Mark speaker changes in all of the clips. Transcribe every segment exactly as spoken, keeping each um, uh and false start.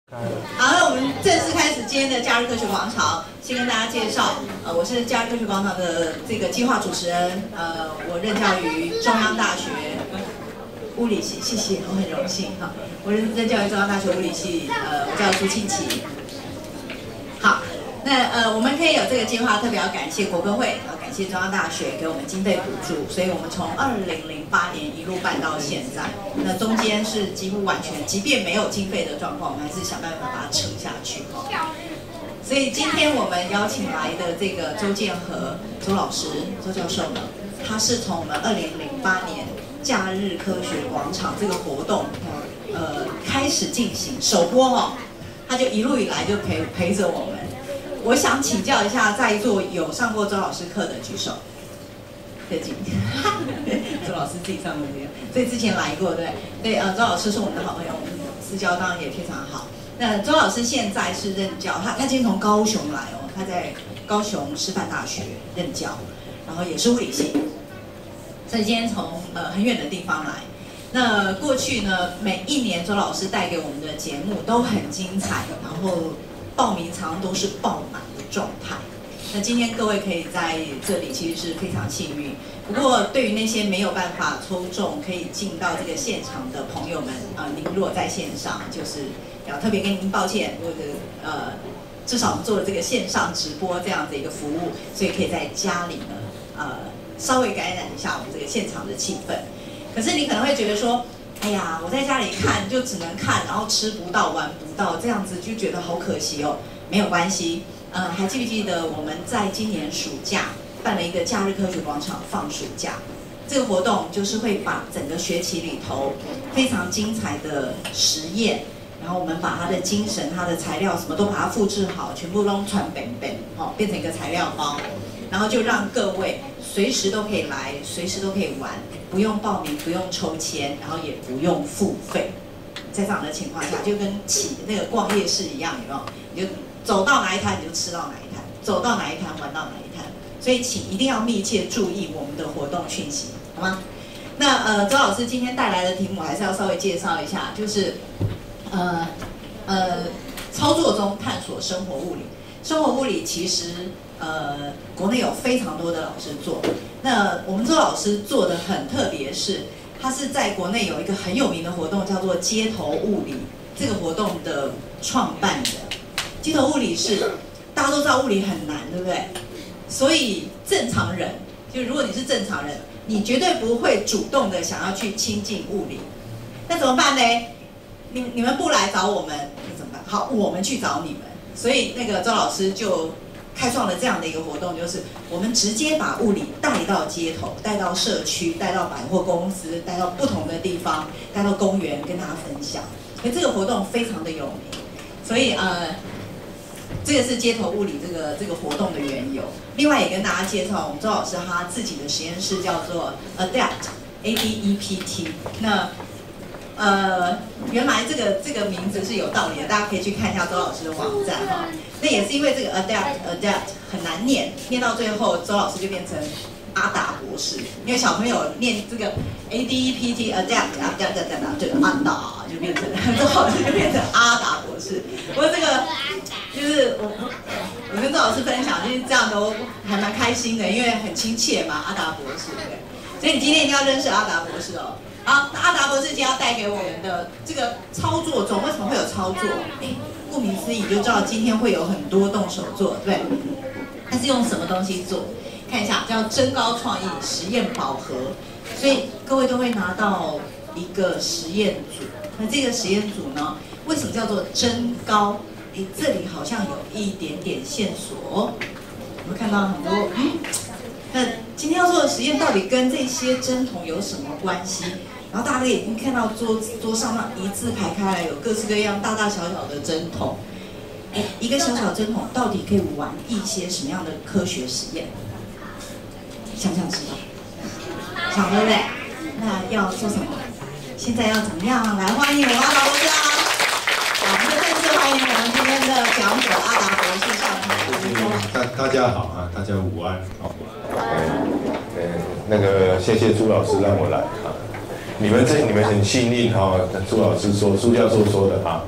Speaker 1: 好，那我们正式开始今天的假日科学广场。先跟大家介绍，呃，我是假日科学广场的这个计划主持人，呃，我任教于中央大学物理系，谢谢，我很荣幸哈。我任任教于中央大学物理系，呃，我叫朱庆琪。好，那呃，我们可以有这个计划，特别要感谢国科会，要感谢中央大学给我们经费补助，所以我们从二零零八年一路办到现在。那中间是几乎完全，即便没有经费的状况，我们还是想办法把它撑下去哈。所以今天我们邀请来的这个周建和周老师、周教授呢，他是从我们二零零八年假日科学广场这个活动，呃，开始进行首播哦，他就一路以来就陪陪着我们。我想请教一下在座有上过周老师课的举手。对，周老师自己上过这个，所以之前来过，对对，呃，周老师是我们的好朋友，我们私交当然也非常好。那周老师现在是任教，他他今天从高雄来哦，他在高雄师范大学任教，然后也是物理系，所以今天从呃很远的地方来。那过去呢，每一年周老师带给我们的节目都很精彩，然后报名常常都是爆满的状态。那今天各位可以在这里，其实是非常幸运。不过对于那些没有办法抽中可以进到这个现场的朋友们，啊、呃，您如果在线上，就是要特别跟您抱歉，或者呃，至少我们做了这个线上直播这样的一个服务，所以可以在家里呢，呃，稍微感染一下我们这个现场的气氛。可是你可能会觉得说，哎呀，我在家里看就只能看，然后吃不到玩不到，这样子就觉得好可惜哦。没有关系。呃，还记不记得我们在今年暑假办了一个假日科学广场放暑假？这个活动就是会把整个学期里头非常精彩的实验，然后我们把它的精神、它的材料什么都把它复制好，全部都传本本，哦，变成一个材料包，然后就让各位随时都可以来，随时都可以玩，不用报名，不用抽签，然后也不用付费。在这样的情况下，就跟起那个逛夜市一样，有没有？你就走到哪一摊你就吃到哪一摊，走到哪一摊玩到哪一摊，所以请一定要密切注意我们的活动讯息，好吗？那呃，周老师今天带来的题目还是要稍微介绍一下，就是呃呃，操作中探索生活物理。生活物理其实呃国内有非常多的老师做，那我们周老师做的很特别，是他是在国内有一个很有名的活动，叫做街头物理。这个活动的创办人。街头物理是大家都知道物理很难，对不对？所以正常人，就如果你是正常人，你绝对不会主动的想要去亲近物理。那怎么办呢？你你们不来找我们，那怎么办？好，我们去找你们。所以那个周老师就开创了这样的一个活动，就是我们直接把物理带到街头，带到社区，带到百货公司，带到不同的地方，带到公园跟大家分享。所以这个活动非常的有名。所以呃。这个是街头物理这个这个活动的缘由。另外也跟大家介绍，我们周老师他自己的实验室叫做 Adapt A D E P T。那呃，原来这个这个名字是有道理的，大家可以去看一下周老师的网站哈。那也是因为这个 Adapt Adapt 很难念，念到最后周老师就变成阿达博士，因为小朋友念这个 A D E P T Adapt Adapt Adapt 就阿达就变成周老师就变成阿达博士。不过这个。就是我我跟周老师分享，就是这样都还蛮开心的，因为很亲切嘛，阿达博士，对。所以你今天一定要认识阿达博士哦。好，那阿达博士今天要带给我们的这个操作中，为什么会有操作？哎，顾名思义就知道今天会有很多动手做，对。它是用什么东西做？看一下，叫增高创意实验宝盒。所以各位都会拿到一个实验组。那这个实验组呢，为什么叫做增高？诶，这里好像有一点点线索，我们看到很多。嗯，那今天要做的实验到底跟这些针筒有什么关系？然后大家已经看到桌桌上那一字排开来，有各式各样大大小小的针筒。哎，一个小小针筒到底可以玩一些什么样的科学实验？想不想知道？想对不对？那要做什么？现在要怎么样？来欢迎我们阿达博士啊！我们就正式欢迎我们今天的讲者阿达博士上台。
Speaker 2: 大大家好啊，大家午安。好，呃，那个谢谢朱老师让我来啊。你们这你们很幸运哈，朱老师说，朱教授说的哈，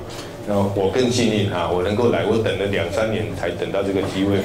Speaker 2: 然后我更幸运哈，我能够来，我等了两三年才等到这个机会。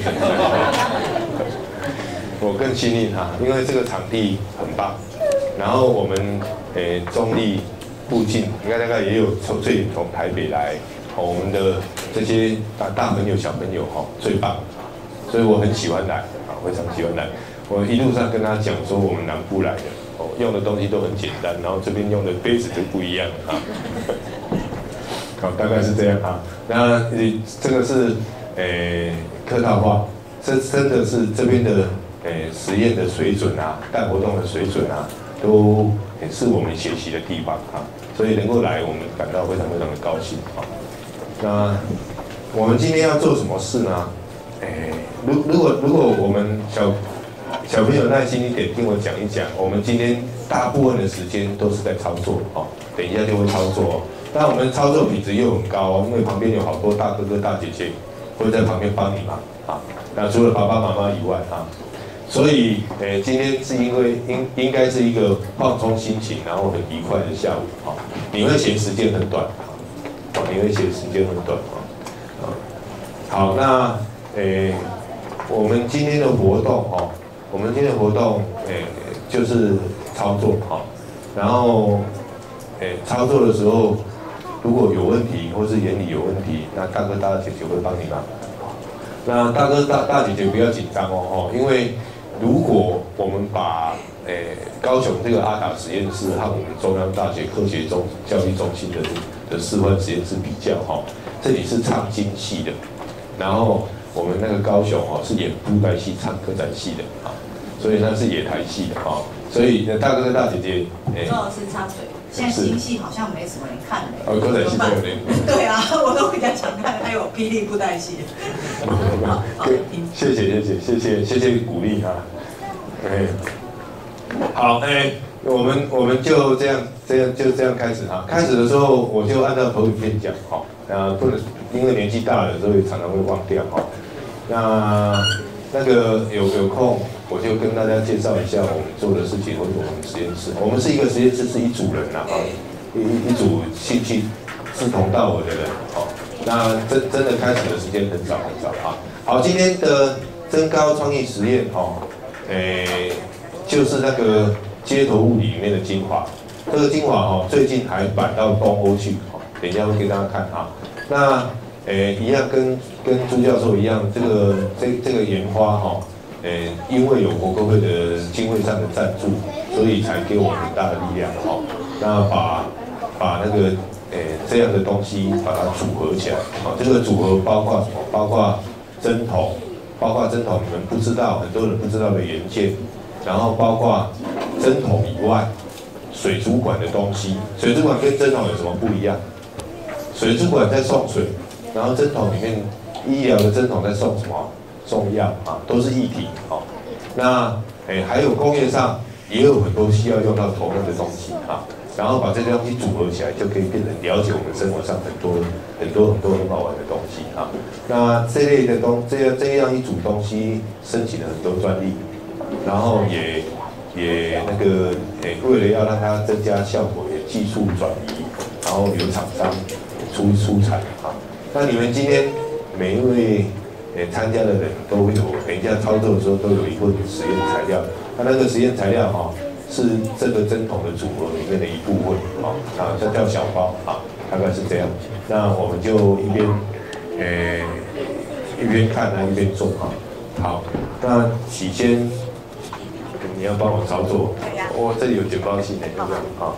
Speaker 2: 我更幸运哈，因为这个场地很棒，然后我们诶中立附近，应该大概也有从最从台北来，我们的这些大大朋友小朋友哈最棒，所以我很喜欢来啊，非常喜欢来。我一路上跟他讲说我们南部来的，哦，用的东西都很简单，然后这边用的杯子就不一样啊。好，大概是这样啊。那这个是诶客套话，这真的是这边的。诶，实验的水准啊，干活动的水准啊，都也是我们学习的地方啊，所以能够来，我们感到非常非常的高兴啊。那我们今天要做什么事呢？诶，如如果如果我们小小朋友耐心一点，听我讲一讲，我们今天大部分的时间都是在操作哦，等一下就会操作。但我们操作品质又很高哦，因为旁边有好多大哥哥大姐姐会在旁边帮你忙啊。那除了爸爸妈妈以外啊。所以，诶，今天是因为应应该是一个放松心情，然后很愉快的下午啊。你会嫌时间很短啊，你会嫌时间很短啊。好，那诶，我们今天的活动哦，我们今天的活动诶就是操作哈，然后诶操作的时候如果有问题或是眼里有问题，那大哥大姐姐会帮你忙。那大哥大大姐姐不要紧张哦，因为如果我们把诶、欸、高雄这个阿卡实验室和我们中央大学科学中教育中心的的示范实验室比较哈，这里是唱京系的，然后我们那个高雄哦是演布袋戏、唱歌仔戏的啊，所以那是野台戏的哈，所以大哥跟大姐姐
Speaker 1: 诶，周老师插嘴，现在京戏好像没什么人看嘞。
Speaker 2: 哦，歌仔戏都有人。
Speaker 1: 对啊，我都比较常看，还有霹雳布袋戏。好，好，
Speaker 2: 谢谢谢谢谢谢谢谢鼓励哈。哎，好哎，我们我们就这样这样就这样开始哈。开始的时候我就按照投影片讲哈，啊不能因为年纪大了，所以常常会忘掉哈。那那个有有空我就跟大家介绍一下我们做的事情或者我们实验室。我们是一个实验室，是一组人呐啊，一一组兴趣志同道合的人哦。那真真的开始的时间很早很早啊。好，今天的增高创意实验哦，诶，就是那个街头物理里面的精华。这个精华哦，最近还摆到东欧去哦，等一下会给大家看啊。那诶，一样跟跟朱教授一样，这个这这个研发哈，诶，因为有国科会的经费上的赞助，所以才给我们很大的力量哈。那把把那个诶这样的东西把它组合起来，啊，这个组合包括什么？包括针筒，包括针筒你们不知道，很多人不知道的元件，然后包括针筒以外，水族馆的东西。水族馆跟针筒有什么不一样？水族馆在送水，然后针筒里面医疗的针筒在送什么？送药啊，都是液体啊。那诶还有工业上也有很多需要用到同样的东西啊。然后把这些东西组合起来，就可以变成了解我们生活上很多很多很多很好玩的东西啊。那这类的东这样这样一组东西申请了很多专利，然后也也那个诶，为了要让它增加效果，也技术转移，然后有厂商出出产啊。那你们今天每一位诶参加的人都有，每一家操作的时候都有一份实验材料，那那个实验材料哈。是这个针筒的组合里面的一部分，啊，啊，这叫小包，啊，大概是这样。那我们就一边，诶、欸，一边看啊，一边做啊。好，那起先你要帮我操作，我、哦、这里有卷包器呢，就这样啊。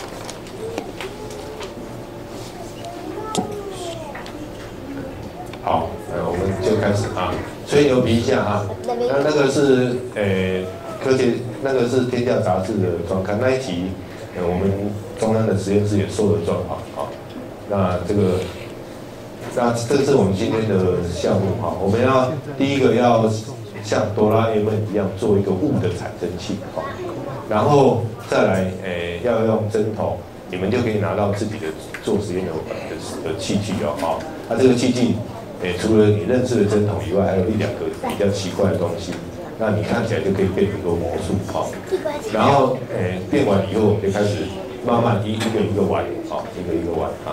Speaker 2: 好，那我们就开始啊，吹牛皮一下啊。那那个是诶。欸科学那个是《天下》杂志的专刊，那一期，呃，我们中央的实验室也受了专访啊。那这个，那这是我们今天的项目哈。我们要第一个要像哆啦 A 梦一样做一个雾的产生器啊，然后再来，诶、欸，要用针筒，你们就可以拿到自己的做实验的的的器具哦哈。那这个器具，诶、欸，除了你认识的针筒以外，还有一两个比较奇怪的东西。那你看起来就可以变很多魔术，好，然后诶、欸、变完以后，我们就开始慢慢一一个一个玩，好，一个一个玩啊。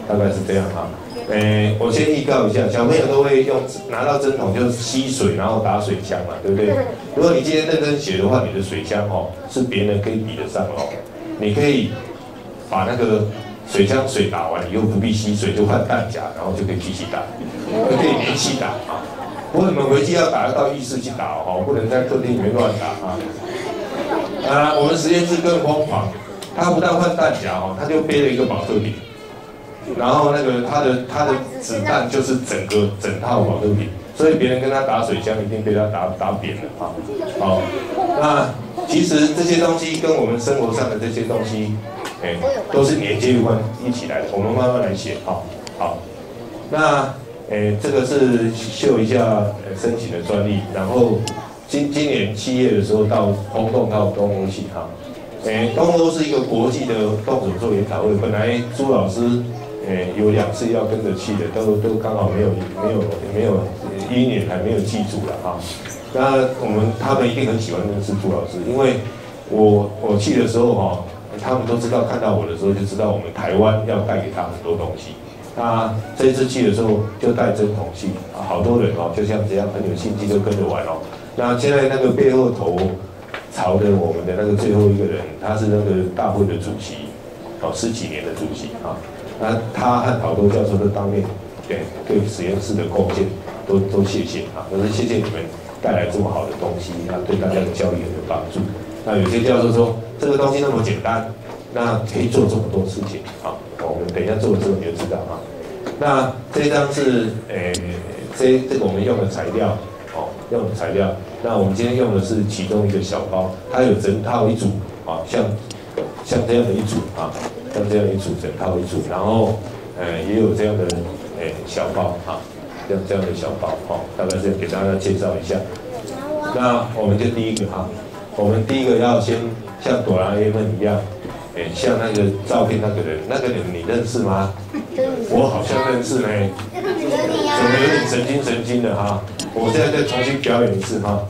Speaker 2: 大概是这样哈。诶，我先预告一下，小朋友都会用拿到针筒就吸水，然后打水枪嘛，对不对？如果你今天认真学的话，你的水枪哦是别人可以比得上哦。你可以把那个水枪水打完以后不必吸水，就换弹夹，然后就可以继续打，可以连续打啊。不过你们回去要打到浴室去打哦，不能在客厅里面乱打啊。啊，我们实验室更疯狂，他不但换弹夹哦，他就背了一个保特瓶。然后那个他的他的子弹就是整个整套保特瓶，所以别人跟他打水枪一定被他打打扁了啊！好，那其实这些东西跟我们生活上的这些东西，哎，都是连接有关一起来的。我们慢慢来写，好，好。那哎，这个是秀一下申请的专利，然后今今年七月的时候到轰动到东欧去哈。哎，东欧是一个国际的动手术研讨会，本来朱老师。诶，有两次要跟着去的，都都刚好没有没有没有一年还没有记住了哈。那我们他们一定很喜欢认识朱老师，因为我我去的时候哈，他们都知道看到我的时候就知道我们台湾要带给他很多东西。他这一次去的时候就带针筒去，好多人哦，就像这样很有兴趣就跟着玩哦。那现在那个背后头朝着我们的那个最后一个人，他是那个大会的主席，哦，十几年的主席啊。那他和好多教授都当面对对实验室的贡献，都都谢谢啊，都是谢谢你们带来这么好的东西，那对大家的教育有帮助。那有些教授说这个东西那么简单，那可以做这么多事情啊。我们等一下做的时候你就知道啊。那这张是诶、欸、这这个我们用的材料哦，用的材料。那我们今天用的是其中一个小包，它有整套一组啊，像像这样的一组啊。像这样一组整套一组，然后，呃，也有这样的，诶、欸、小包啊，这样这样的小包哈、哦，大概是给大家介绍一下。那我们就第一个哈，我们第一个要先像哆啦 A 梦一样，诶、欸，像那个照片那个人，那个人你认识吗？我好像认识呢，怎么有点神经神经的哈？我现在再重新表演一次哈。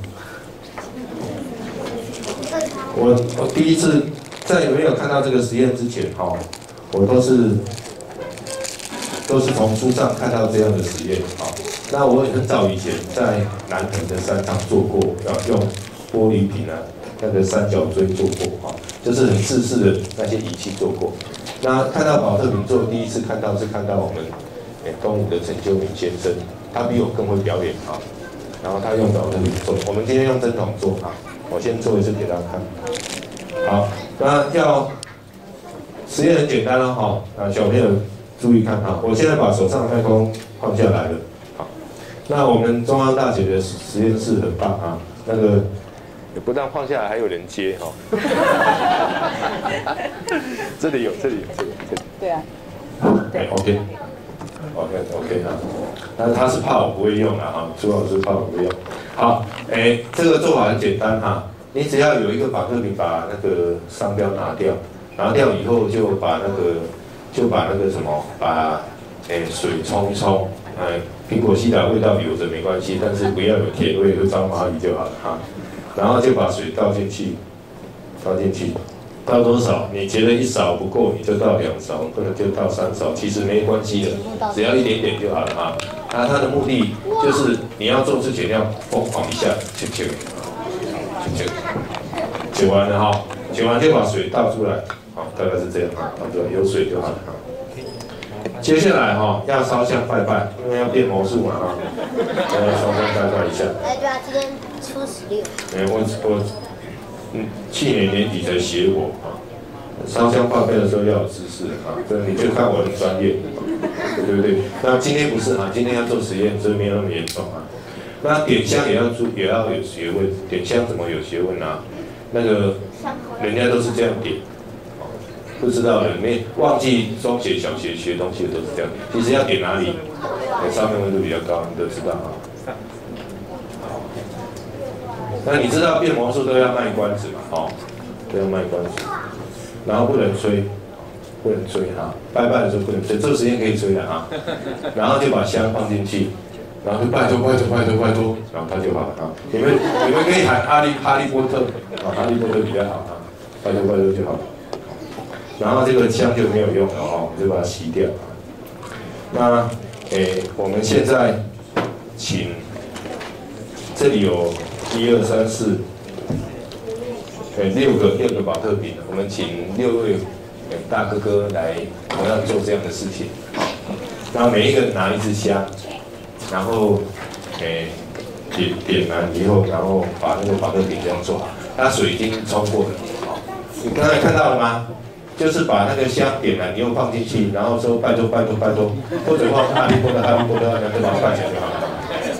Speaker 2: 我我第一次。在没有看到这个实验之前，哈，我都是都是从书上看到这样的实验，哈。那我很早以前在南投的山上做过，要用玻璃瓶啊，那个三角锥做过，哈，就是很自式的那些仪器做过。那看到保特瓶做，第一次看到是看到我们诶东吴的陈秋明先生，他比我更会表演，哈。然后他用保特瓶做，我们今天用针筒做，哈。我先做一次给大家看。好，那要实验很简单了哈，啊，小朋友注意看哈，我现在把手上的麦克风放下来了，好，那我们中央大学的实验室很棒啊，那个也不但放下来，还有人接哈，这里有，这里有，这里有，这里，对啊，对 ，OK，OK OK 啊，但是他是怕我不会用啊哈，朱老师怕我不会用，好，哎，这个做法很简单哈。你只要有一个保特瓶，把那个商标拿掉，拿掉以后就把那个就把那个什么，把诶、欸、水冲一冲，呃，苹果西打味道有着没关系，但是不要有甜味和脏蚂蚁就好了哈。然后就把水倒进去，倒进去，倒多少？你觉得一勺不够，你就倒两勺，或者就倒三勺，其实没关系的，只要一点点就好了哈。那它的目的就是你要做之前要疯狂一下，去去。就卷完了哈，卷完就把水倒出来，好，大概是这样哈，倒出来有水就好了哈。接下来哈要烧香拜拜，因为要变魔术嘛哈，要烧香拜拜一下。哎，对啊，今天初十六。哎，我我嗯，去年年底才学过啊，烧香拜拜的时候要有知识啊，这你就看我很专业，对不对？那今天不是哈，今天要做实验，所以没有那么严重啊。那点香也要注，也要有学问。点香怎么有学问啊？那个人家都是这样点，不知道的，你忘记中学、小学学东西的都是这样。其实要点哪里，上面温度比较高，你都知道啊。那你知道变魔术都要卖关子嘛？哦，都要卖关子，然后不能吹，不能吹哈。拜拜的时候不能吹，做实验可以吹的哈。然后就把香放进去。然后就拜托拜托拜托拜托，然后他就好了啊！你们你们可以喊哈利哈利波特啊，哈利波特比较好啊，拜托拜托就好。然后这个香就没有用了哦，就把它洗掉。 那诶，我们现在请这里有一二三四，诶六个六个保特瓶，我们请六位大哥哥来同样做这样的事情。那每一个人拿一支香，然后诶点点燃以后，然后把那个保特瓶这样做好。那水已经冲过了，好，你刚才看到了吗？就是把那个香点燃，你又放进去，然后说拜托拜托拜托，或者放哈利波特哈利波特，然后把它放起来就好了。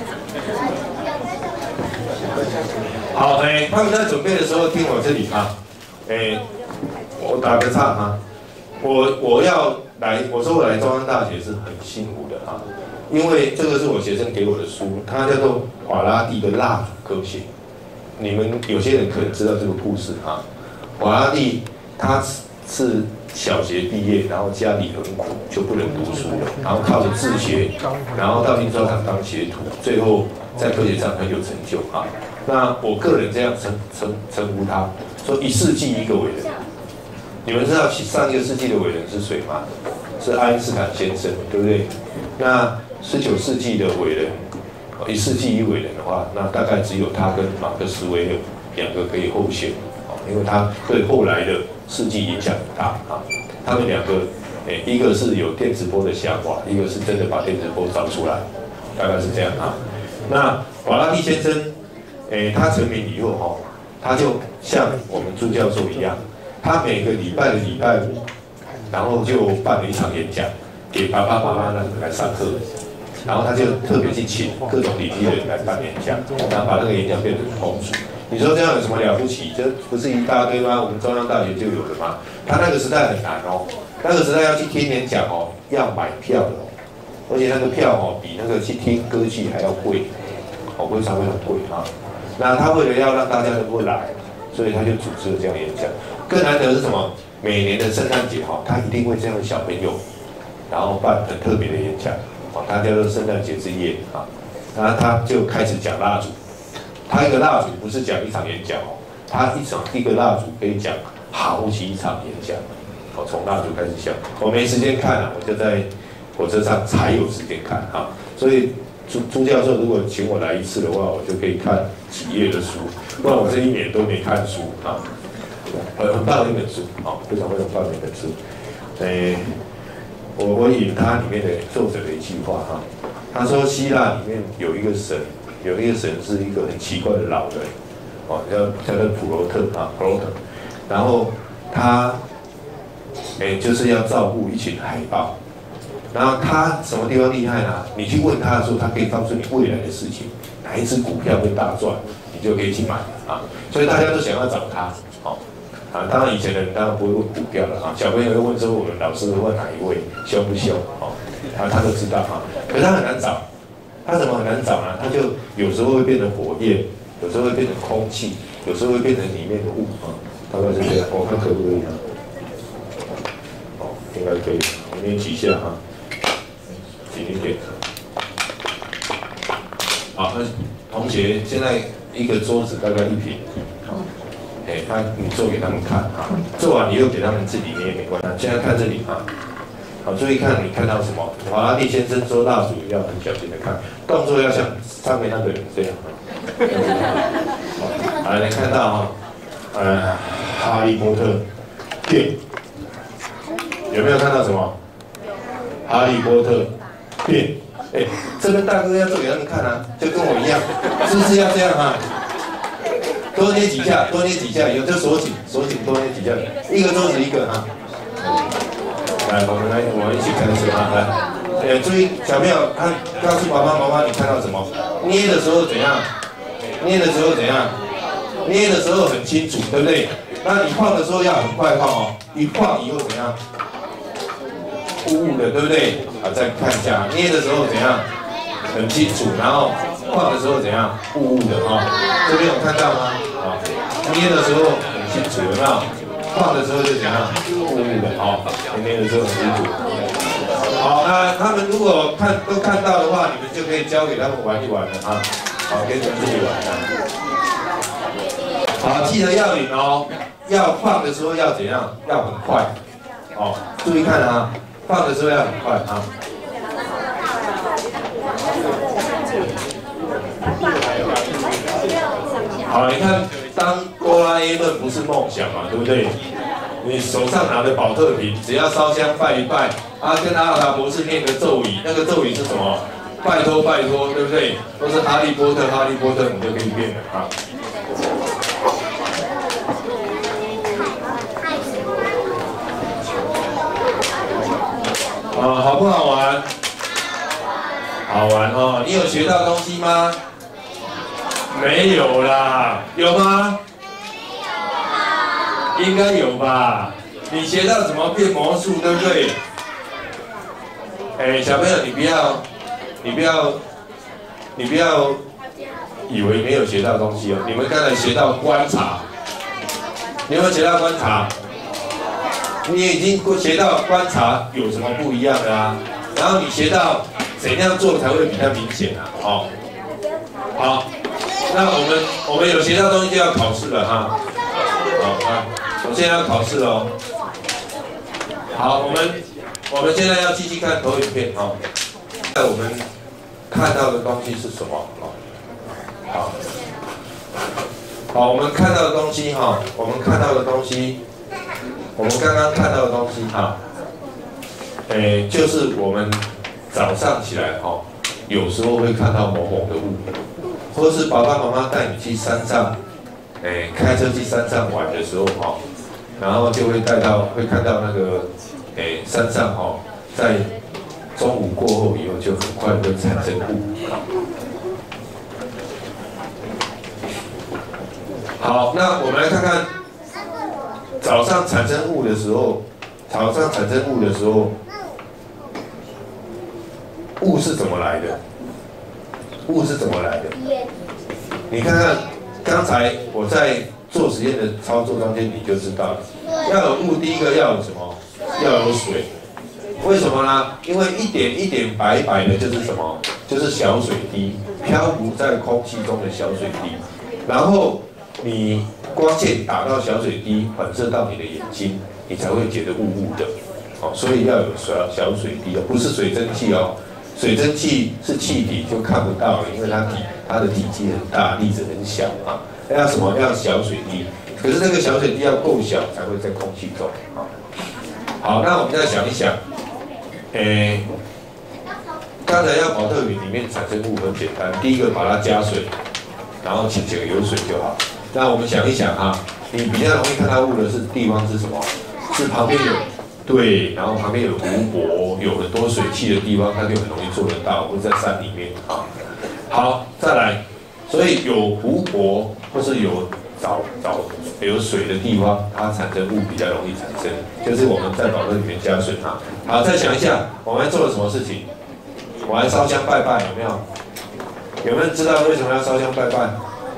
Speaker 2: 好，哎、欸，他们在准备的时候听我这里啊，哎、欸，我打个岔哈，我我要来，我说我来中央大学是很幸福的啊，因为这个是我学生给我的书，它叫做《法拉第的蜡烛科学》，你们有些人可能知道这个故事啊，法拉第他是小学毕业，然后家里很苦，就不能读书了，然后靠着自学，然后到印刷厂当学徒，最后在科学上很有成就啊。那我个人这样称称称呼他，说一世纪一个伟人。你们知道上一个世纪的伟人是谁吗？是爱因斯坦先生，对不对？那十九世纪的伟人，一世纪一伟人的话，那大概只有他跟马克思韦尔两个可以候选，因为他对后来的世纪影响很大啊。他们两个，诶，一个是有电磁波的想法，一个是真的把电磁波找出来，大概是这样啊。那法拉第先生，诶，他成名以后哈，他就像我们朱教授一样，他每个礼拜的礼拜五，然后就办了一场演讲，给爸爸妈妈那来上课，然后他就特别去请各种领域的人来办演讲，然后把那个演讲变得很通俗。你说这样有什么了不起？这不是一大堆吗？我们中央大学就有了吗？他那个时代很难哦，那个时代要去听演讲哦，要买票的哦，而且那个票哦比那个去听歌剧还要贵，哦非常非常贵啊。那他为了要让大家能够来，所以他就组织了这样演讲。更难得是什么？每年的圣诞节哈，他一定会这样的小朋友，然后办很特别的演讲，哦，他叫做圣诞节之夜啊，然后他就开始讲蜡烛。他一个蜡烛不是讲一场演讲哦，他一场一个蜡烛可以讲好几场演讲，哦，从蜡烛开始讲。我没时间看啊，我就在火车上才有时间看哈。所以朱朱教授如果请我来一次的话，我就可以看几页的书，不然我这一年都没看书啊。很棒的一本书，啊，非常非常棒的一本书。诶，我我引他里面的作者的一句话哈，他说希腊里面有一个神。有一个神是一个很奇怪的老人，哦，叫叫做普罗特啊，普罗特。然后他，哎，就是要照顾一群海豹。然后他什么地方厉害呢？你去问他的时候，他可以告诉你未来的事情，哪一只股票会大赚，你就可以去买啊。所以大家都想要找他，哦，啊，当然以前的人当然不会问股票了啊，小朋友会问说我们老师会问哪一位凶不凶，哦，啊，他都知道啊，可是他很难找。它怎么很难找呢？它就有时候会变成火焰，有时候会变成空气，有时候会变成里面的雾啊，大概是这样。我看可不可以啊？哦，应该可以。我念几下哈，紧一点。好，那同学现在一个桌子大概一平，好，哎，他你做给他们看啊，做完你又给他们自己捏没关系。现在看这里啊。好，注意看，你看到什么？法拉第先生说蜡烛要很小心的看，动作要像上面那个人这样。好，来看到哈，呃，哈利波特变，有没有看到什么？哈利波特变，哎、欸，这边大哥要做给他们看啊，就跟我一样，是不是要这样啊？多捏几下，多捏几下，有就锁紧，锁紧，多捏几下，一个桌子一个啊。来，我们来，我们一起开始啊！来，呃，注意，小朋友看，告诉爸爸妈妈你看到什么？捏的时候怎样？捏的时候怎样？捏的时候很清楚，对不对？那你晃的时候要很快晃哦，一晃以后怎样？雾雾的，对不对？好，再看一下，捏的时候怎样？很清楚，然后晃的时候怎样？雾雾的哈、哦。这边有看到吗？啊，捏的时候很清楚，有没有？晃的时候就怎样？雾雾的，好，捏的时候很清楚。好，那他们如果看都看到的话，你们就可以交给他们玩一玩了啊。好，给你们自己玩啊。好，记得要领哦，要放的时候要怎样？要很快。哦，注意看啊，放的时候要很快啊。 好，你看，当哆啦 A 梦不是梦想嘛，对不对？你手上拿的宝特瓶，只要烧香拜一拜，啊，跟阿达博士念个咒语，那个咒语是什么？拜托拜托，对不对？都是哈利波特，哈利波特，你就可以变了啊。啊，好不好玩？好玩哦！你有学到东西吗？没有啦，有吗？没有。应该有吧？你学到怎么变魔术，对不对？哎，小朋友，你不要，你不要，你不要以为没有学到东西哦。你们刚才学到观察，你有没有学到观察？你已经学到观察有什么不一样的啊？然后你学到怎样做才会比较明显啊？哦，好，那我们我们有学到东西就要考试了哈。好啊，我现在要考试喽。好，我们我们现在要继续看投影片哈。现在我们看到的东西是什么？好，好，我们看到的东西哈，我们看到的东西。我们刚刚看到的东西哈，诶，就是我们早上起来哈，有时候会看到蒙蒙的雾，或是爸爸妈妈带你去山上，诶，开车去山上玩的时候哈，然后就会带到会看到那个，诶，山上哈，在中午过后以后就很快会产生雾。好，那我们来看看。早上产生雾的时候，早上产生雾的时候，雾是怎么来的？雾是怎么来的？你看看，刚才我在做实验的操作中间，你就知道了。要有雾，第一个要有什么？要有水。为什么呢？因为一点一点白白的，就是什么？就是小水滴，漂浮在空气中的小水滴，然后你。光线打到小水滴，反射到你的眼睛，你才会觉得雾雾的。哦，所以要有小小水滴哦，不是水蒸气哦。水蒸气是气体，就看不到了，因为它体它的体积很大，粒子很小啊。要什么？要小水滴。可是那个小水滴要够小，才会在空气中啊。好，那我们再想一想，诶，刚才要保特瓶里面产生雾很简单，第一个把它加水，然后请求有水就好。那我们想一想哈，你比较容易看到雾的是地方是什么？是旁边有对，然后旁边有湖泊，有很多水汽的地方，它就很容易做得到，或者在山里面啊。好，再来，所以有湖泊或是有沼沼有水的地方，它产生雾比较容易产生，就是我们在保特里面加水哈。好，再想一下，我们做了什么事情？我还烧香拜拜，有没有？有没有人知道为什么要烧香拜拜？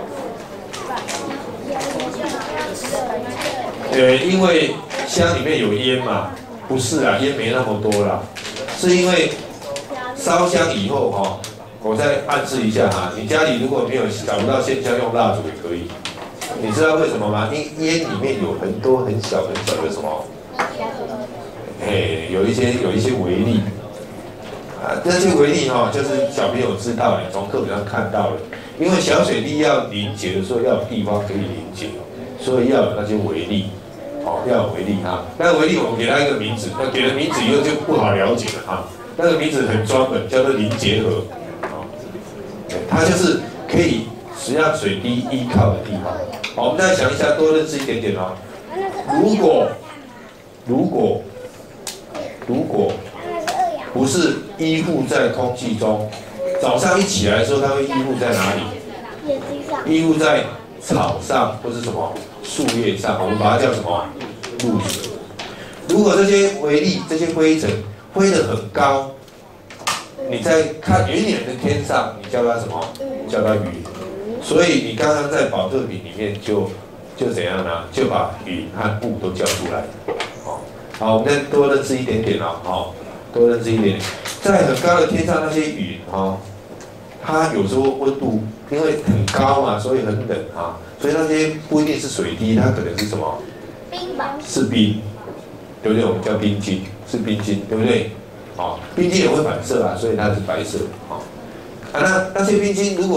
Speaker 2: 呃，因为香里面有烟嘛，不是啊，烟没那么多啦，是因为烧香以后哈、哦，我再暗示一下哈，你家里如果没有找不到线香，用蜡烛也可以。你知道为什么吗？因烟里面有很多很小很小的什么，哎，有一些有一些微粒啊，这些微粒哈、哦，就是小朋友知道，你从课本上看到了，因为小水滴要凝结的时候要有地方可以凝结，所以要有那些微粒。哦，要有微粒哈，那个微粒我们给它一个名字，那给了名字以后就不好了解了哈。那个名字很专门，叫做凝结核，哦，它就是可以实际上水滴依靠的地方。好，我们再想一下，多认识一点点哦。如果如果如果不是依附在空气中，早上一起来的时候，它会依附在哪里？
Speaker 3: 眼睛上。
Speaker 2: 依附在草上或是什么树叶上，我们把它叫什么？露水。如果这些微粒、这些灰尘飞得很高，你在看远远的天上，你叫它什么？叫它云。所以你刚刚在保特瓶里面就就怎样呢？就把云和雾都叫出来。哦，好，我们再多认识一点点哦，哦，多认识一点。在很高的天上那些云哦，它有时候温度因为很高嘛，所以很冷啊，所以那些不一定是水滴，它可能是什么？
Speaker 3: 冰吧。
Speaker 2: 是冰，对不对？我们叫冰晶，是冰晶，对不对？哦，冰晶也会反射啊，所以它是白色。哦，啊，那那些冰晶如果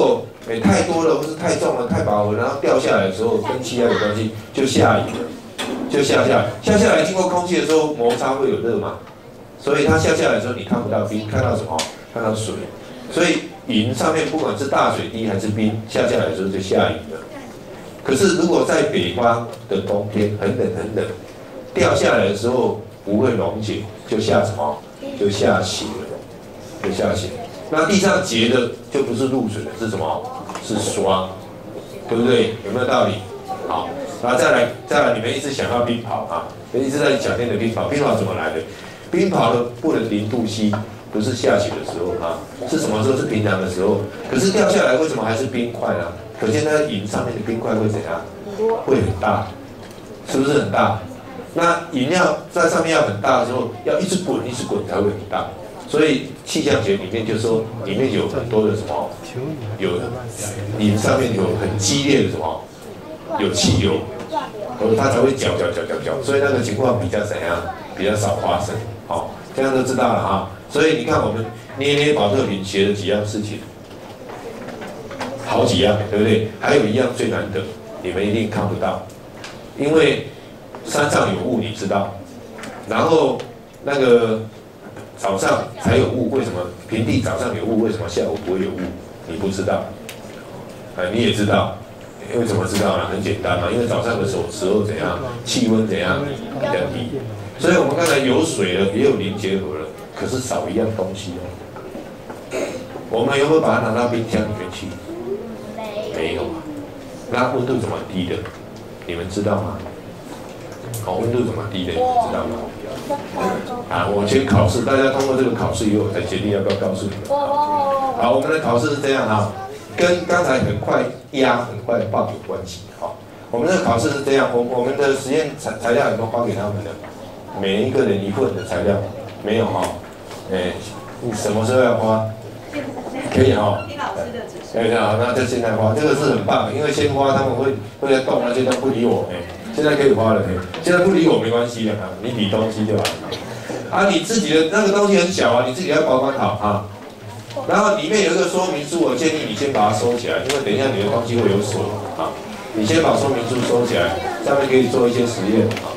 Speaker 2: 哎太多了或是太重了、太饱和，然后掉下来的时候跟气压有关系，就下雨了，就下下来。下下来经过空气的时候摩擦会有热嘛，所以它下下来的时候你看不到冰，看到什么？看到水。所以云上面不管是大水滴还是冰，下下来的时候就下雨了。可是如果在北方的冬天很冷很冷，掉下来的时候不会溶解，就下什么？就下雪了，就下雪。那地上结的就不是露水了，是什么？是霜，对不对？有没有道理？好，然后再来再来，你们一直想要冰雹啊，一直在讲那个冰雹，冰雹怎么来的？冰雹的不能零度 C， 不是下雪的时候啊，是什么时候？是平常的时候。可是掉下来为什么还是冰块呢？可见它云上面的冰块会怎样？会很大，是不是很大？那云要在上面要很大的时候，要一直滚一直滚才会很大。所以气象学里面就说，里面有很多的什么，有云上面有很激烈的什么，有气流，所以它才会搅搅搅搅搅。所以那个情况比较怎样？比较少发生。好，这样都知道了哈。所以你看我们捏捏保特瓶学了几样事情。好几样，对不对？还有一样最难得，你们一定看不到，因为山上有雾，你知道。然后那个早上才有雾，为什么平地早上有雾？为什么下午不会有雾？你不知道，啊，你也知道，为什么知道呢？很简单嘛，因为早上的时候时候怎样，气温怎样比较低，所以我们刚才有水了，也有磷结合了，可是少一样东西哦。我们有没有把它拿到冰箱里面去？没有啊，那温度怎么低的？你们知道吗？好，温度怎么低的？你们知道吗？啊，我先考试，大家通过这个考试以后，我才决定要不要告诉你们。好，我们的考试是这样哈，跟刚才很快压、很快放有关系。好，我们的考试是这样，我我们的实验材材料有没有发给他们的？每一个人一份的材料，没有哈？哎，你什么时候要花？可以哈。对好，那就现在花，这个是很棒的，因为先花他们会会在动，那现在不理我，哎，现在可以花了，哎，现在不理我没关系的啊，你理东西就好。啊，你自己的那个东西很小啊，你自己要保管好啊。然后里面有一个说明书，我建议你先把它收起来，因为等一下你的东西会有锁啊。你先把说明书收起来，上面可以做一些实验啊。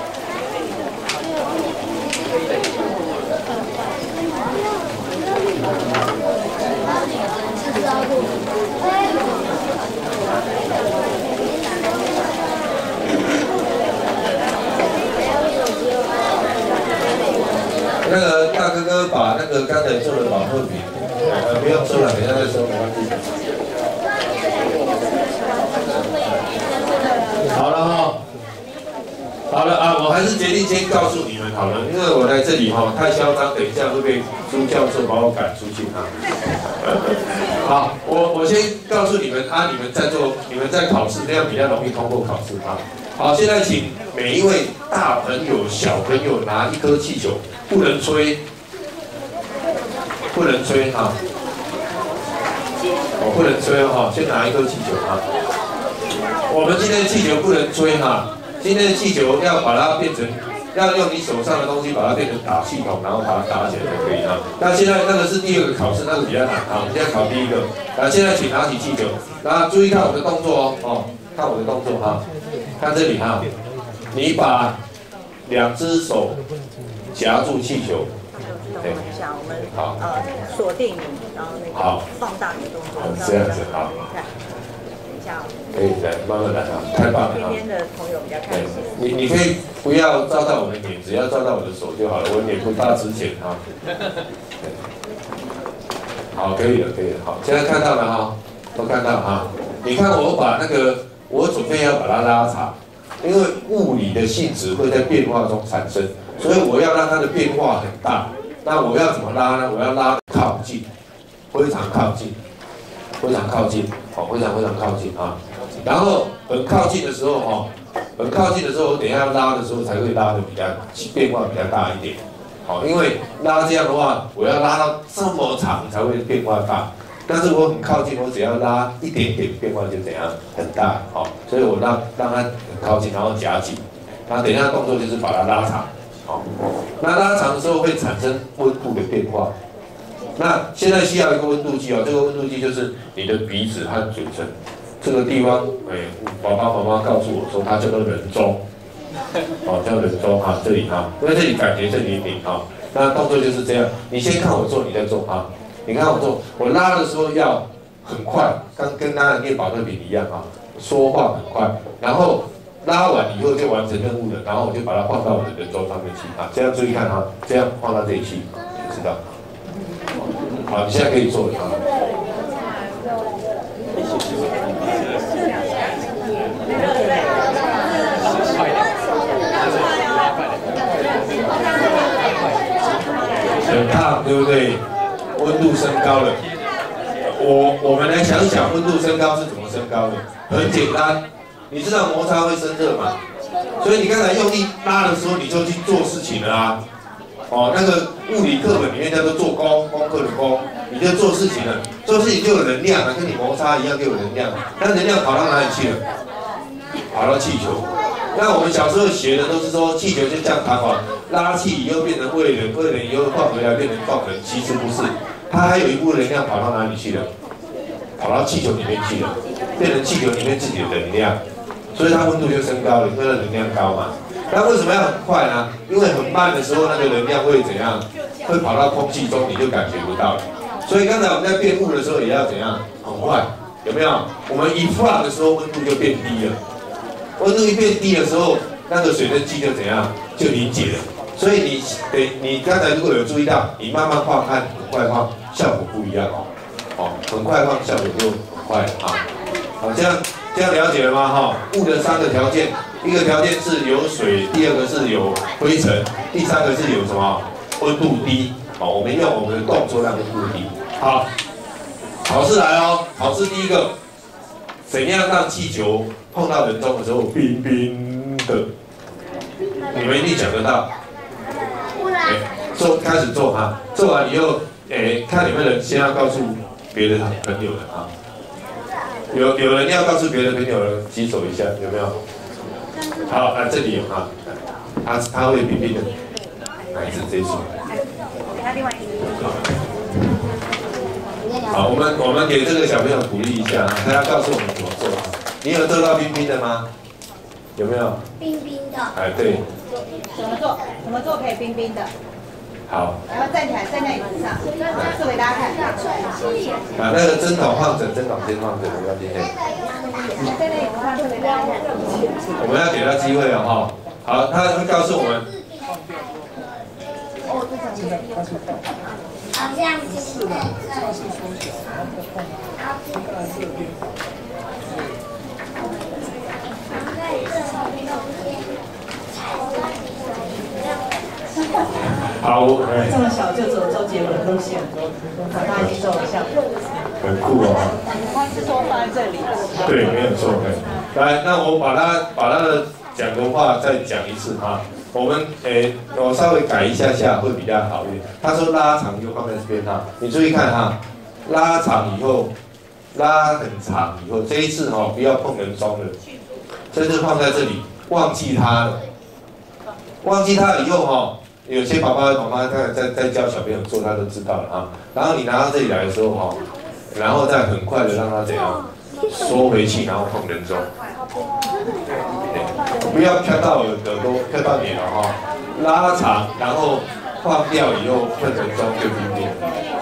Speaker 2: 那个大哥哥把那个刚才做的保特瓶，呃，不用收了，等一下再收，没关系。好了哈，好了啊，我还是决定先告诉你们好了，因为我来这里哈太嚣张，等一下会被朱教授把我赶出去啊。好，我我先告诉你们啊，你们在做，你们在考试，这样比较容易通过考试啊。好，现在请每一位大朋友、小朋友拿一颗气球，不能吹，不能吹哈，哦，不能吹哈，先拿一颗气球哈。我们今天的气球不能吹哈，今天的气球要把它变成，要用你手上的东西把它变成打气筒，然后把它打起来就可以哈。那现在那个是第二个考试，那个比较难哈。我们现在考第一个，那现在请拿起气球，然后注意看我的动作哦，哦，看我的动作哈。看这里哈，你把两只手夹住气球，
Speaker 4: 等一下，我们
Speaker 2: 好，
Speaker 4: 呃锁定你，然后那个放大你的动作，
Speaker 2: 这样子好。
Speaker 4: 看，等一下，
Speaker 2: 可以来慢慢来啊，太棒了啊！
Speaker 4: 今天的朋友比较开心。
Speaker 2: 你你可以不要照到我的脸，只要照到我的手就好了，我脸不大值钱哈。好，可以了，可以了，好，现在看到了哈，都看到哈。你看我把那个。我准备要把它拉长，因为物理的性质会在变化中产生，所以我要让它的变化很大。那我要怎么拉呢？我要拉靠近，非常靠近，非常靠近，好，非常非常靠近啊。然后很靠近的时候哈，很靠近的时候，我等一下拉的时候才会拉的比较变化比较大一点，好，因为拉这样的话，我要拉到这么长才会变化大。但是我很靠近，我只要拉一点点变化就怎样很大，好，所以我让让它很靠近，然后夹紧，那等一下动作就是把它拉长，好，那拉长的时候会产生温度的变化， 那现在需要一个温度计哦，这个温度计就是你的鼻子和嘴唇这个地方，哎，爸爸妈妈告诉我说它叫做人中，哦，叫人中哈，这里哈，因为这里感觉这里顶哈，那动作就是这样，你先看我做，你再做哈，你看我做，我拉的时候要很快，跟跟刚才念保特瓶一样啊，说话很快，然后拉完以后就完成任务了，然后我就把它放到我的人中上面去啊，这样注意看哈，这样放到这里去，就知道。好，你现在可以做了啊。很烫，对不对？温度升高了。我我们来想想，温度升高是怎么升高的？很简单，你知道摩擦会生热嘛？所以你刚才用力拉的时候，你就去做事情了啊。哦，那个物理课本里面叫做做功，功课的功，你就做事情了。做事情就有能量啊，跟你摩擦一样就有能量。那能量跑到哪里去了？跑到气球。那我们小时候学的都是说气球就这样弹簧，拉气以后变成位能，位能以后换回来变成动能，其实不是，它还有一部分能量跑到哪里去了？跑到气球里面去了，变成气球里面自己的能量，所以它温度就升高了，因为它能量高嘛。那为什么要很快呢？因为很慢的时候，那个能量会怎样？会跑到空气中，你就感觉不到了。所以刚才我们在变雾的时候也要怎样？很快，有没有？我们一放的时候，温度就变低了。温度一变低的时候，那个水蒸气就怎样？就凝结了。所以你得，你刚才如果有注意到，你慢慢放和很快放，效果不一样哦。哦，很快放效果就很快啊。好，这样这样了解了吗？哈，雾的三个条件，一个条件是有水，第二个是有灰尘，第三个是有什么？温度低。好，我们用我们的动作让温度低。好，考试来哦。考试第一个，怎样让气球碰到人中的时候冰冰的？你们一定讲得到。哎，做开始做哈，做完以后，哎，看你们人先要告诉别的朋友的啊。有有人要告诉别的朋友的，举手一下，有没有？好，啊，这里有哈，他他会冰冰的，哪一只这一组？
Speaker 4: 给他另外一个。
Speaker 2: 好，我们我们给这个小朋友鼓励一下啊，他要告诉我们怎么做。你有做到冰冰的吗？有没有？
Speaker 3: 冰冰的。
Speaker 2: 哎，对。
Speaker 4: 怎么做？怎么做可以冰冰的？
Speaker 2: 好。
Speaker 4: 然后站起来，站在椅子上，做给大家看。
Speaker 2: 啊，那个针筒放着，针筒先放着，没关系。
Speaker 4: 在那椅子上做给大家看。
Speaker 2: 我们要给他机会了哈。好，他会告诉我们。
Speaker 3: 好像是的。
Speaker 2: 好，哎，
Speaker 1: 这么小就走周杰伦路线，长大已经走像。
Speaker 2: 很酷哦。
Speaker 4: 他是说放在这里。
Speaker 2: 对，没有错。来，那我把他把他的讲的话再讲一次哈。我们诶，我稍微改一下下会比较好一点。他说拉长就放在这边哈，你注意看哈，拉长以后，拉很长以后，这一次哈不要碰人中了，这次放在这里，忘记它了，忘记它以后哈。有些爸爸妈妈在在在教小朋友做，他都知道了啊。然后你拿到这里来的时候哈，然后再很快的让他怎样缩回去，然后碰人中，不要飘到耳朵，飘到脸了哈。拉长，然后放掉以后碰人中就冰冰。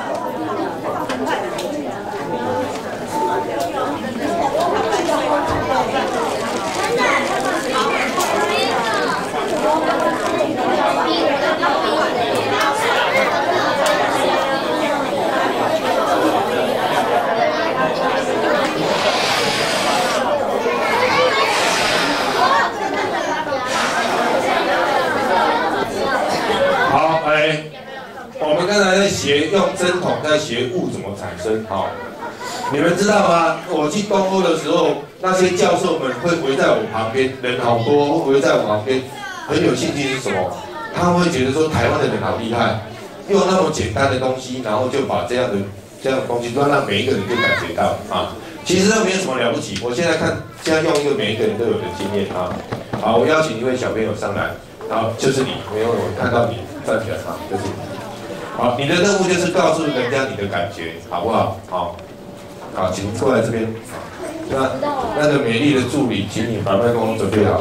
Speaker 2: 好，哎，我们刚才在学用针筒在学雾怎么产生，好，你们知道吗？我去东欧的时候，那些教授们会围在我旁边，人好多，会围在我旁边，很有兴趣是什么？他们会觉得说台湾的人好厉害，用那么简单的东西，然后就把这样的这样的东西，让让每一个人都感觉到啊。其实这没有什么了不起。我现在看，现在用一个每一个人都有的经验啊。好，我邀请一位小朋友上来，好，就是你，没有我看到你站起来啊，就是你。 好，你的任务就是告诉人家你的感觉，好不好？好，好，请过来这边。那那个美丽的助理，请你把麦克风准备好。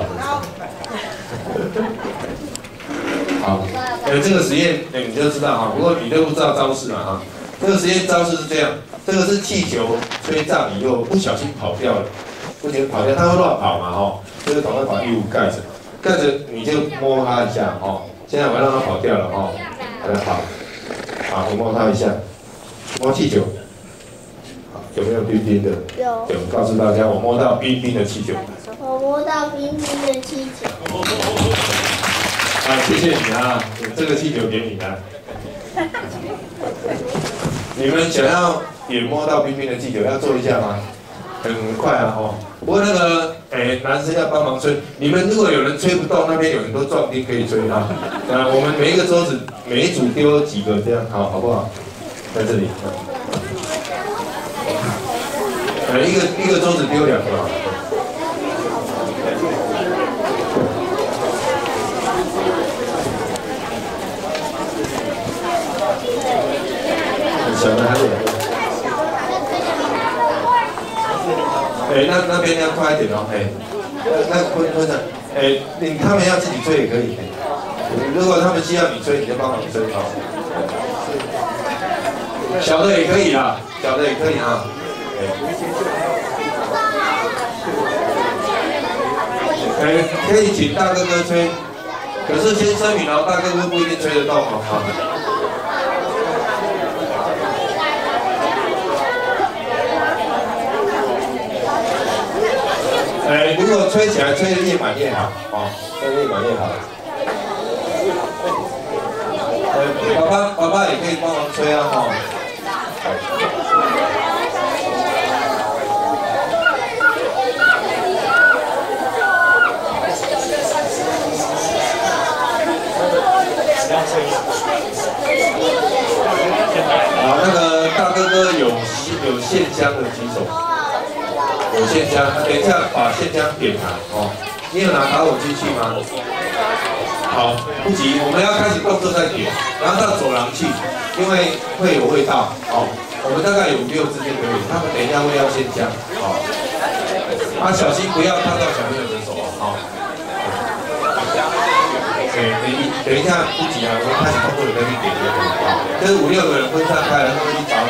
Speaker 2: 好，呃，这个实验，呃，你就知道哈。不过你都不知道招式嘛哈。这个实验招式是这样，这个是气球吹胀以后不小心跑掉了，不小心跑掉，它会乱跑嘛哈。这个赶快把衣服盖着，盖着你就摸它一下哈。现在我让它跑掉了哈，让它跑。好，我摸它一下，摸气球。好，有没有冰冰的？
Speaker 3: 有。
Speaker 2: 有，告诉大家，我摸到冰冰的气球。
Speaker 3: 我摸到冰冰的气球。
Speaker 2: 啊，谢谢你啊，这个气球给你啊。你们想要也摸到冰冰的气球，要做一下吗？很快啊，哦。不过那个，哎，男生要帮忙吹。你们如果有人吹不动，那边有很多壮丁可以吹啊。啊，我们每一个桌子，每一组丢几个这样，好，好不好？在这里。呃，一个一个桌子丢两个好。小的还有。哎，那那边要快一点哦，哎，那坤坤的，哎，你他们要自己吹也可以，如果他们需要你吹，你就帮忙吹哦。小的也可以啦，小的也可以啊。哎，可以请大哥哥吹，可是先声明哦，大哥哥不一定吹得动哦，好。哎，如果吹起来，吹得越满越好，哦，吹得越满越好。呃，爸爸，爸爸也可以帮忙吹啊，哈、哦。好，那个大哥哥有有线香的举手。有线香，等一下把线香点燃哦。你有拿打火机去吗？好，不急，我们要开始动作再点，然后到走廊去，因为会有味道。好，我们大概有五六支就可以。他们等一下会要线香，好。啊，小心不要烫到小朋友的手哦。好。对，等一等一下不急啊，我们开始动作，你再去点就可以。好，这是五六个人分散开来，他们去找你。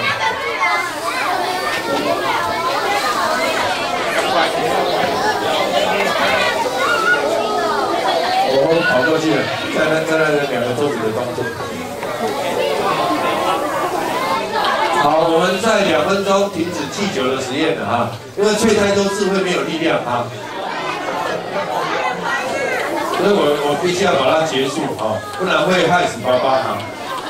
Speaker 2: 我跑过去了，在那在那两个桌子的中间。好，我们在两分钟停止气球的实验了哈，因为吹太多次会没有力量哈，所以我我必须要把它结束哈，不然会害死爸爸哈。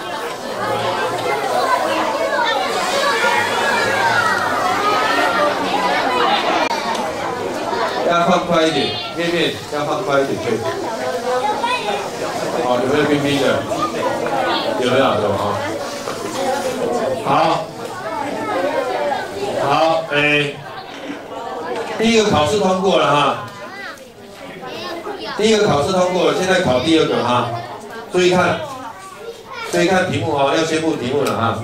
Speaker 2: 要放快一点，面面要放快一点吹。好，有没有冰冰的？有没有？有哈。好，好，哎、欸，第一个考试通过了哈。第一个考试通过了，现在考第二个哈。注意看，注意看题目哈，要宣布题目了哈。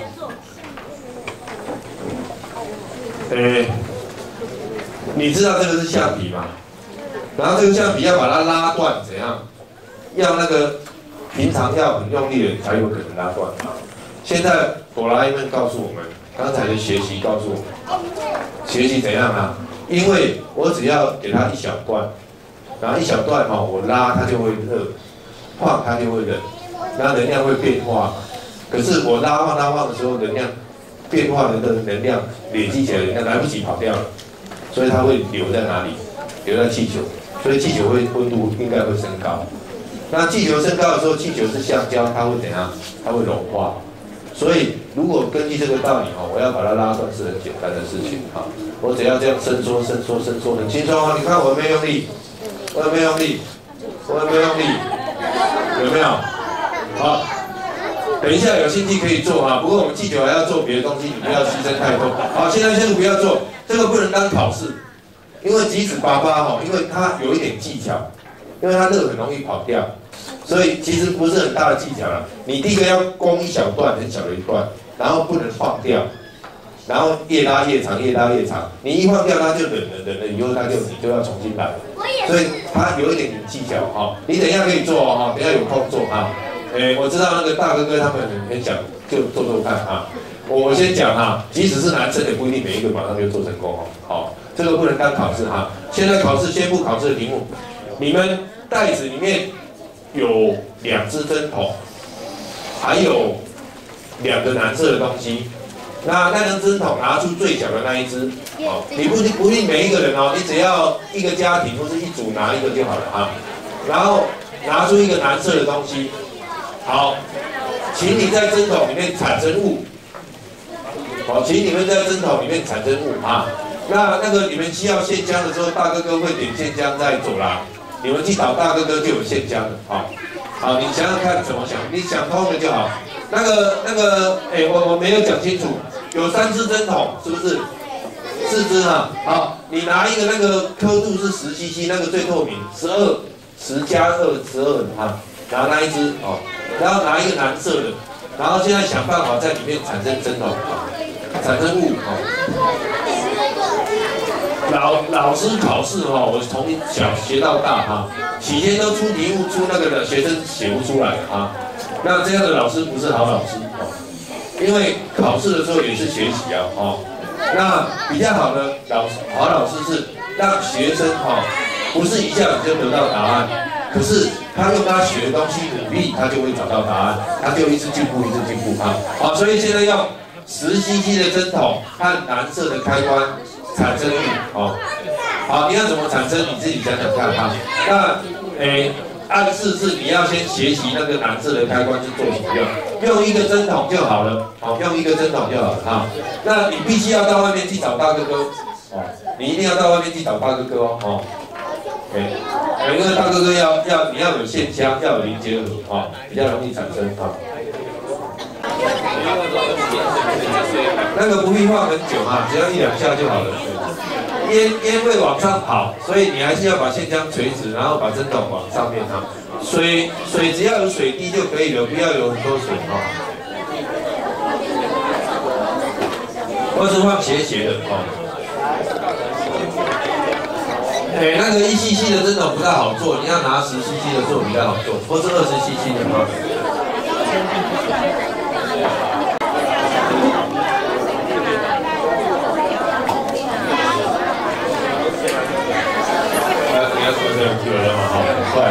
Speaker 2: 哎、欸。你知道这个是橡皮嘛？然后这个橡皮要把它拉断，怎样？要那个平常要很用力的才有可能拉断。现在哆啦 A 梦告诉我们，刚才的学习告诉我们，学习怎样啊？因为我只要给它一小段，然后一小段哈、哦，我拉它就会热，晃它就会冷，然后能量会变化。可是我拉晃拉晃的时候，能量变化的能量累积起来，能量来不及跑掉了。所以它会留在哪里？留在气球，所以气球会温度应该会升高。那气球升高的时候，气球是橡胶，它会怎样？它会融化。所以如果根据这个道理哈，我要把它拉断是很简单的事情哈。我只要这样伸缩、伸缩、伸缩，很轻松啊！你看我没有用力，我有没有用力？我有没有用力？有没有？好，等一下有兴趣可以做哈。不过我们气球还要做别的东西，你不要牺牲太多。好，现在先不要做。这个不能当考试，因为即使爸爸哈，因为他有一点技巧，因为他热很容易跑掉， 所以其实不是很大的技巧啦。你第一个要攻一小段，很小的一段，然后不能放掉，然后越拉越长，越拉越长。你一放掉，它就冷了，冷了以后它就你就要重新来。所以它有一点点技巧哈、哦。你等一下可以做哦，等一下有空做哈。诶，我知道那个大哥哥他们很想就做做看啊。我我先讲哈，即使是男生也不一定每一个马上就做成功哦。好、哦，这个不能当考试哈。现在考试宣布考试的题目，你们袋子里面有两只针筒，还有两个蓝色的东西。那那张针筒拿出最小的那一只，哦，你不不一定每一个人哦，你只要一个家庭或是一组拿一个就好了哈。然后拿出一个蓝色的东西，好，请你在针筒里面产生物。好，请你们在针筒里面产生物啊。那那个你们需要线香的时候，大哥哥会点线香在走廊，你们去找大哥哥就有线香了啊。好，你想想看怎么想，你想通了就好。那个那个，哎、欸，我我没有讲清楚，有三支针筒，是不是？四支哈。好，你拿一个那个刻度是十 C C， 那个最透明，十二十加二十二哈，拿那一支哦，然后拿一个蓝色的，然后现在想办法在里面产生针筒。产生物哦，老老师考试哈、哦，我从小学到大哈，起先都出题目出那个的，学生写不出来啊。那这样的老师不是好老师哦，因为考试的时候也是学习啊哦。那比较好的老师，好老师是让学生哈、哦，不是一下子就得到答案，可是他用他学的东西努力，他就会找到答案，他就一直进步，一直进步啊。好，所以现在要。十 C C 的针筒和蓝色的开关产生物哦，好，你要怎么产生？你自己想想看哈。那诶，暗示是你要先学习那个蓝色的开关是做什么用，用一个针筒就好了，好，用一个针筒就好了哈。那你必须要到外面去找大哥哥哦，你一定要到外面去找大哥哥哦，哦，诶，因为大哥哥要要你要有线香，要有零结合哦，比较容易产生哈。那个不必放很久哈，只要一两下就好了。烟烟会往上跑，所以你还是要把线香垂直，然后把针筒往上面哈。水水只要有水滴就可以了，不要有很多水哈。或是放斜斜的哦。哎，那个一 C C 的针筒不太好做，你要拿十 C C 的做比较好做，或是二十 C C 的哈。有人嘛，好，很快。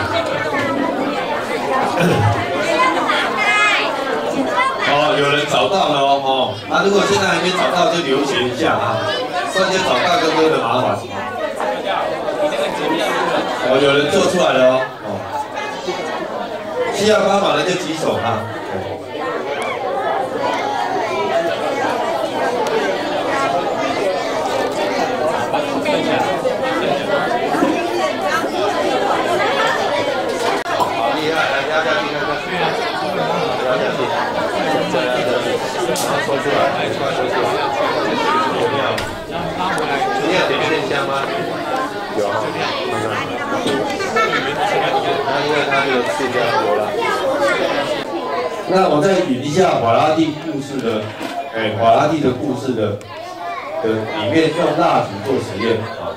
Speaker 2: 哦，有人找到了哦，哦，啊，如果现在还没找到，就留学一下啊，不然就找大哥哥的麻烦。哦，有人做出来了哦，哦，需要帮忙的就举手哈。说出来，来，快说出来。有没有？你有点线香吗？有啊。那因为它有线香有了。那我再引一下法拉第故事的，哎，法拉第的故事的的里面用蜡烛做实验啊。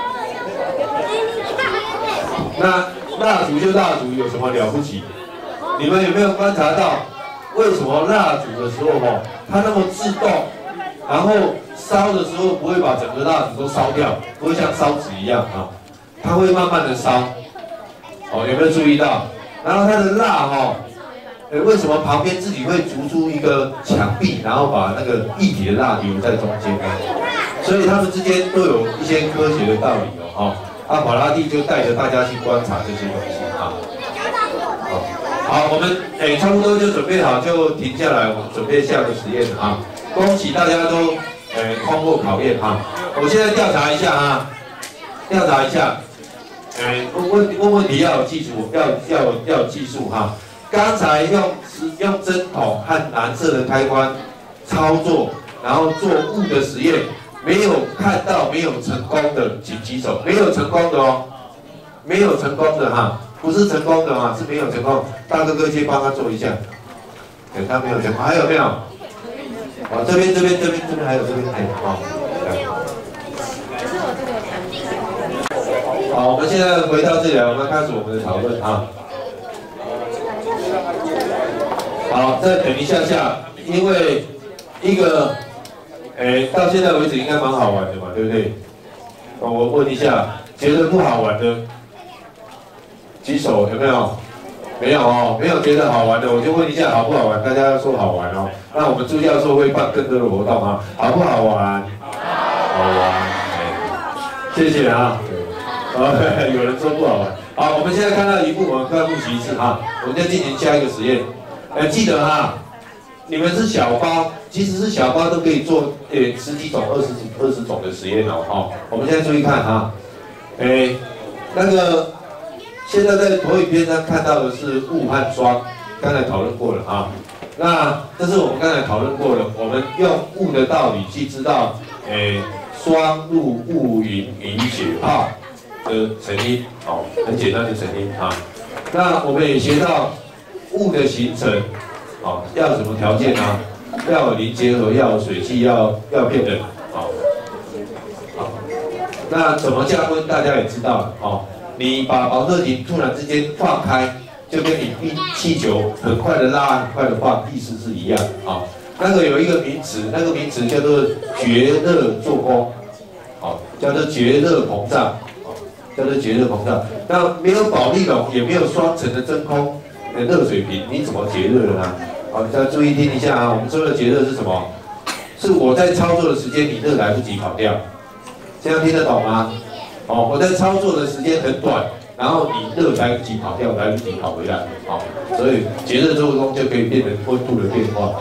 Speaker 2: 那蜡烛就蜡烛，有什么了不起？你们有没有观察到？为什么蜡烛的时候哈，它那么自动，然后烧的时候不会把整个蜡烛都烧掉，不会像烧纸一样啊，它会慢慢的烧。哦，有没有注意到？然后它的蜡哈，呃，为什么旁边自己会逐出一个墙壁，然后把那个液体的蜡留在中间呢？所以它们之间都有一些科学的道理哦。哈，啊，法拉第就带着大家去观察这些东西啊。好，我们诶、欸、差不多就准备好，就停下来，我们准备下个实验啊！恭喜大家都诶、欸、通过考验哈！我现在调查一下啊，调查一下，诶、欸、问问问问题要有技术，要要要有技术哈！刚才用用针筒和蓝色的开关操作，然后做物的实验，没有看到没有成功的请举手，没有成功的哦，没有成功的哈。 不是成功的啊，是没有成功。大哥哥先帮他做一下，对，他没有成功，还有没有？哦，这边这边这边这边还有这边还有哦。好，我们现在回到这里来，我们开始我们的讨论啊。好，再等一下下，因为一个，诶，到现在为止应该蛮好玩的嘛，对不对？哦，我问一下，觉得不好玩的举手有没有？没有哦，没有觉得好玩的，我就问一下好不好玩？大家要说好玩哦。那我们朱教授会办更多的活动啊，好不好玩？好玩，谢谢啊。哦，有人说不好玩。好，我们现在看到一幕，我们快复习一次哈，我们再进行下一个实验。哎，记得哈，你们是小包，即使是小包都可以做，诶，十几种、二十几、二十种的实验哦。好，我们现在注意看哈，诶，那个现在在投影片上看到的是雾和霜，刚才讨论过了啊。那这是我们刚才讨论过的，我们用雾的道理去知道，诶，霜露雾云雨雪泡的成因，好，很简单的成因啊。那我们也学到雾的形成，好，要有什么条件啊？要有磷结合，要有水汽，要要变冷，好，好。那怎么降温？大家也知道了，哦，你把保特瓶突然之间放开，就跟你冰气球很快的拉、很快的放，意思是一样，啊。那个有一个名词，那个名词叫做绝热做功，好，叫做绝热膨胀。叫做绝热膨胀，那没有保丽龙，也没有双层的真空的热水瓶，你怎么绝热了呢？好，大家注意听一下啊，我们说的绝热是什么？是我在操作的时间，你热来不及跑掉，这样听得懂吗？哦，我在操作的时间很短，然后你热来不及跑掉，来不及跑回来，好，所以绝热做功就可以变成温度的变化。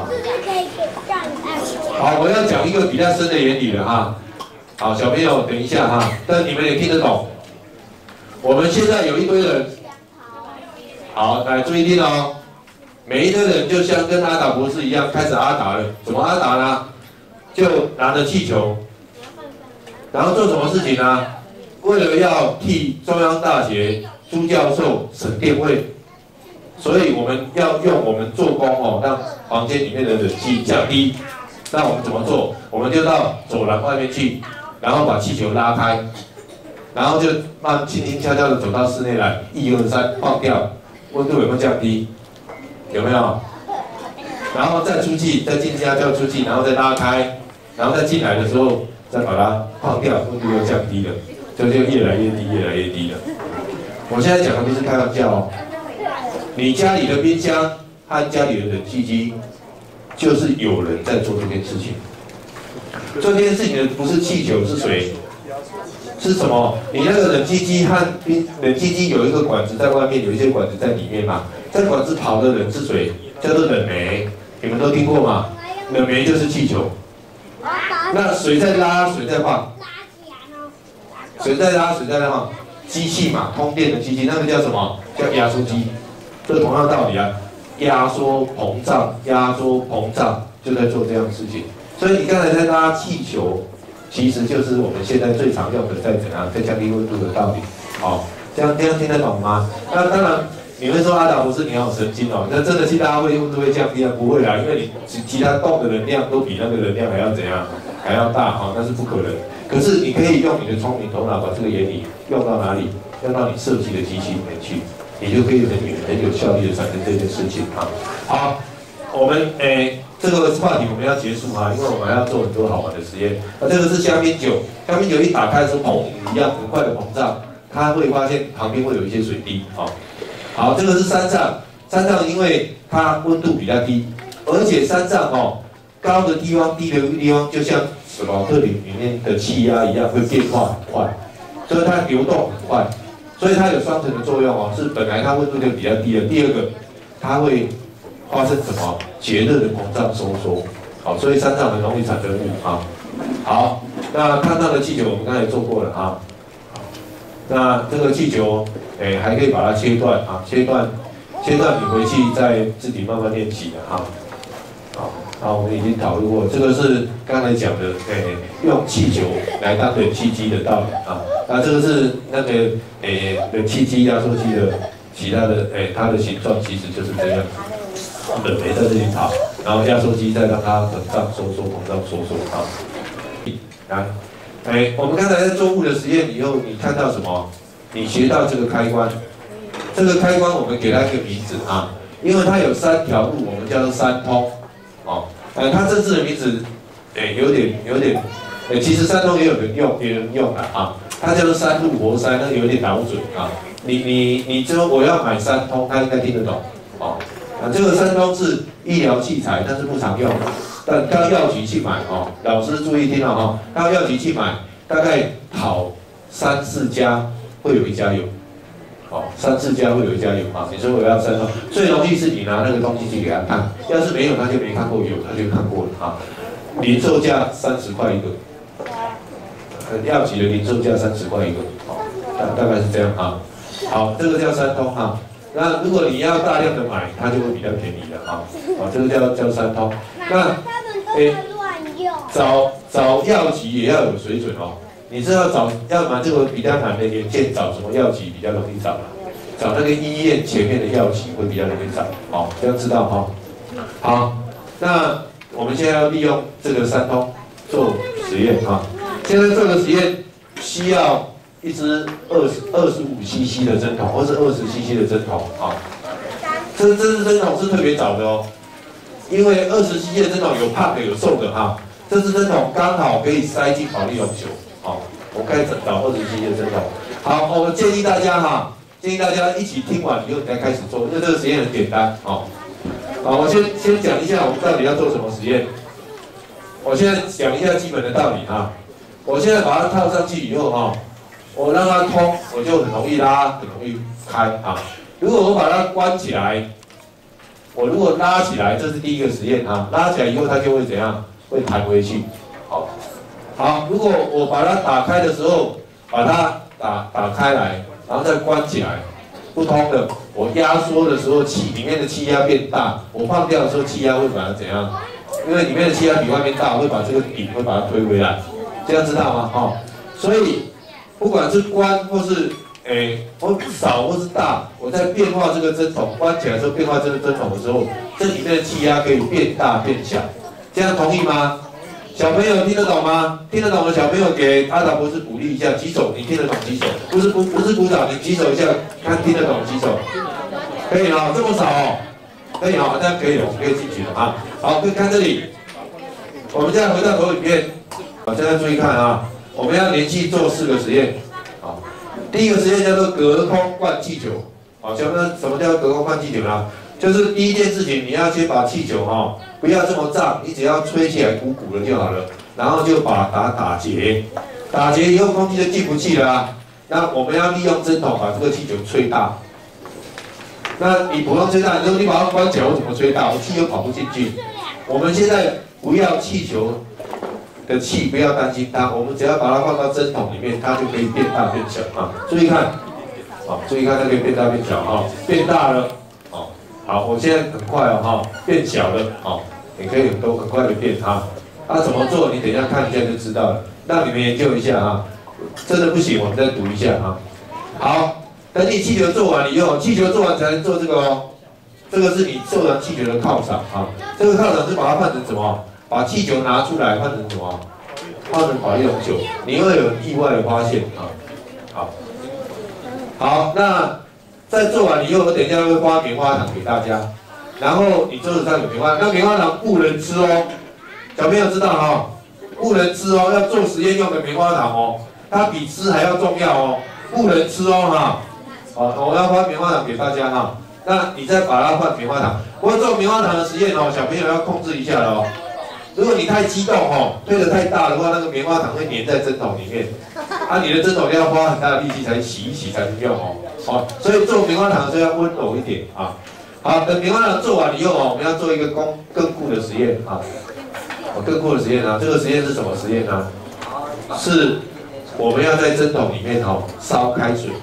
Speaker 2: 好，我要讲一个比较深的原理了哈。好，小朋友等一下哈，但你们也听得懂。我们现在有一堆人，好，来注意听哦。每一堆人就像跟阿达博士一样，开始阿达了。怎么阿达呢？就拿着气球，然后做什么事情呢？为了要替中央大学朱教授省电费，所以我们要用我们做工哦，让房间里面的冷气降低。那我们怎么做？我们就到走廊外面去，然后把气球拉开。然后就慢轻轻悄悄的走到室内来，一二三，放掉，温度有没有降低？有没有？然后再出去，再进家叫出去，然后再拉开，然后再进来的时候再把它放掉，温度又降低了，这就越来越低，越来越低了。我现在讲的不是开玩笑哦，你家里的冰箱和家里的冷气机，就是有人在做这件事情。做这件事情的不是气球，是谁？是什么？你那个冷气机和冰冷气机有一个管子在外面，有一些管子在里面嘛。这管子跑的人是谁？叫做冷媒，你们都听过吗？冷媒就是气球。那水在拉，水在放。水在拉，水在放。机器嘛，通电的机器，那个叫什么？叫压缩机。这同样道理啊，压缩膨胀，压缩膨胀，就在做这样的事情。所以你刚才在拉气球。其实就是我们现在最常用的，在怎样在降低温度的道理，好，这样这样听得懂吗？那当然，你会说阿达博士你好神经哦，那真的去大家会温度会降低啊？不会啦，因为你其其他动的能量都比那个能量还要怎样，还要大哈，那是不可能。可是你可以用你的聪明头脑把这个原理用到哪里？用到你设计的机器里面去，你就可以很有很有效率的产生这件事情啊。好，我们诶。这个话题我们要结束哈，因为我们还要做很多好玩的实验。那这个是香槟酒，香槟酒一打开的时候，砰一样很快的膨胀，它会发现旁边会有一些水滴。好，好，这个是山上，山上因为它温度比较低，而且山上哦高的地方、低的地方，就像史宝特林里面的气压一样，会变化很快，所以它流动很快，所以它有双层的作用哦，是本来它温度就比较低的。第二个，它会发生什么绝热的膨胀收缩，好，所以山上很容易产生雾啊。好，那看到的气球我们刚才做过了啊。那这个气球，哎，还可以把它切断啊，切断，切断你回去再自己慢慢练习的哈。好，好，我们已经讨论过，这个是刚才讲的，哎，用气球来当冷气机的道理啊。那这个是那个，哎，冷气机、压缩机的其他的哎，它的形状其实就是这样，冷媒在这里跑，然后压缩机再让它膨胀、收缩、膨胀、收缩啊。来，哎，我们刚才在做物的实验以后，你看到什么？你学到这个开关，这个开关我们给它一个名字啊，因为它有三条路，我们叫做三通，哦，呃，它正式的名字，哎，有点有点，哎，其实三通也有人用，也有人用的啊，它叫做三路活塞，那有点老准啊。你你你说我要买三通，他应该听得懂，哦，啊，这个三通是医疗器材，但是不常用，但到药局去买哦，老师注意听了哈，到药局去买，大概跑三四家。会有一家有，哦，三四家会有一家有啊。你说我要三通，最容易是你拿那个东西去给他看，要是没有他就没看过，有他就看过了啊。零售价三十块一个，药局的零售价三十块一个，哦，大大概是这样啊。好，这个叫三通哈。那如果你要大量的买，它就会比较便宜的啊。好，这个叫叫三通。那诶，找找药局也要有水准哦。你知道找要买这个比较难的眼镜，找什么药局比较容易找啊？找那个医院前面的药局会比较容易找，哦，这样知道哈。好，那我们现在要利用这个三通做实验哈。现在做的实验需要一支二十二十五 C C 的针筒，或是二十 C C 的针筒啊。这这支针筒是特别找的哦，因为二十 C C 的针筒有胖的有瘦的哈。这支针筒刚好可以塞进保利龙球。好，我开始找二十 C C 的针筒。好，我们建议大家哈，建议大家一起听完以后再开始做，因为这个实验很简单哦。好，我先先讲一下我们到底要做什么实验。我现在讲一下基本的道理哈。我现在把它套上去以后哈，我让它通，我就很容易拉，很容易开啊。如果我把它关起来，我如果拉起来，这是第一个实验哈，拉起来以后它就会怎样？会弹回去。好。好，如果我把它打开的时候，把它打打开来，然后再关起来，不通的，我压缩的时候气里面的气压变大，我放掉的时候气压会把它怎样？因为里面的气压比外面大，会把这个顶会把它推回来，这样知道吗？哦，所以不管是关或是诶，我少或是大，我在变化这个针筒关起来的时候，变化这个针筒的时候，这里面的气压可以变大变小，这样同意吗？小朋友听得懂吗？听得懂的小朋友给阿达博士鼓励一下，举手。你听得懂举手，不是不不是鼓掌，你举手一下，看听得懂举手。可以啊，这么少哦，可以啊，这样可以了，可以进去了啊。好，可以看这里。我们现在回到投影片，好，现在注意看啊，我们要连续做四个实验。好，第一个实验叫做隔空灌气球。好，小朋友什么叫隔空灌气球呢？就是第一件事情，你要先把气球哈、哦、不要这么胀，你只要吹起来鼓鼓的就好了，然后就把它打结，打结以后空气就进不去了啊。那我们要利用针筒把这个气球吹大。那你普通吹大，你说你把它关起来，我怎么吹大？我气又跑不进去。我们现在不要气球的气，不要担心它，我们只要把它放到针筒里面，它就可以变大变小啊。注意看，好，注意看它可以变大变小啊，变大了。好，我现在很快哦，哈，变小了，哦，你可以很多很快的变它。它、啊、怎么做？你等一下看一下就知道了。让你们研究一下啊，真的不行，我们再读一下啊。好，等你气球做完以后，气球做完才能做这个哦。这个是你做完气球的靠场啊。这个靠场是把它换成什么？把气球拿出来换成什么？换成保利龙球，你会有意外的发现啊。好，好，那。在做完以后，我等一下会发棉花糖给大家，然后你桌子上有棉花糖，那棉花糖不能吃哦，小朋友知道哈、哦，不能吃哦，要做实验用的棉花糖哦，它比吃还要重要哦，不能吃哦哈。好，我要发棉花糖给大家哈，那你再把它换棉花糖。不过做棉花糖的实验哦，小朋友要控制一下了哦。如果你太激动哦，推得太大的话，那个棉花糖会粘在针筒里面，啊，你的针筒要花很大的力气才洗一洗才能用哦。好，所以做棉花糖的时候要温柔一点啊。好，等棉花糖做完以后哦，我们要做一个更更酷的实验啊。哦，更酷的实验啊，这个实验是什么实验呢？是我们要在针筒里面哦烧开水。